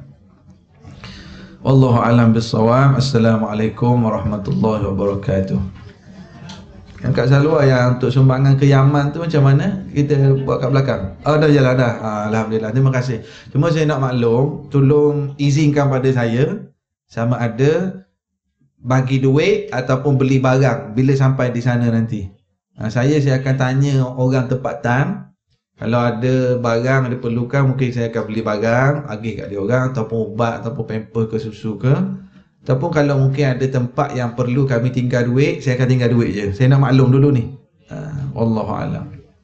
Speaker 2: Wallahu a'lam bissawab. Assalamualaikum warahmatullahi wabarakatuh. Yang Kak Salwa yang untuk sumbangan ke Yaman tu macam mana? Kita buat kat belakang. Oh, dah jalan dah. Ah, alhamdulillah. Terima kasih. Cuma saya nak maklum, tolong izinkan pada saya sama ada bagi duit ataupun beli barang bila sampai di sana nanti. Ah, saya saya akan tanya orang tempatan. Kalau ada barang ada perlukan, mungkin saya akan beli barang, agih kat dia orang, ataupun ubat, ataupun pamper ke susu ke. Ataupun kalau mungkin ada tempat yang perlu kami tinggal duit, saya akan tinggal duit je. Saya nak maklum dulu ni. Uh, Wallahu a'lam.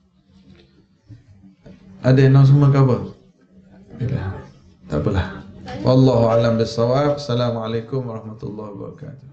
Speaker 2: Ada announcement ke apa? Tak apalah. Wallahu a'lam bissawab. Assalamualaikum warahmatullahi wabarakatuh.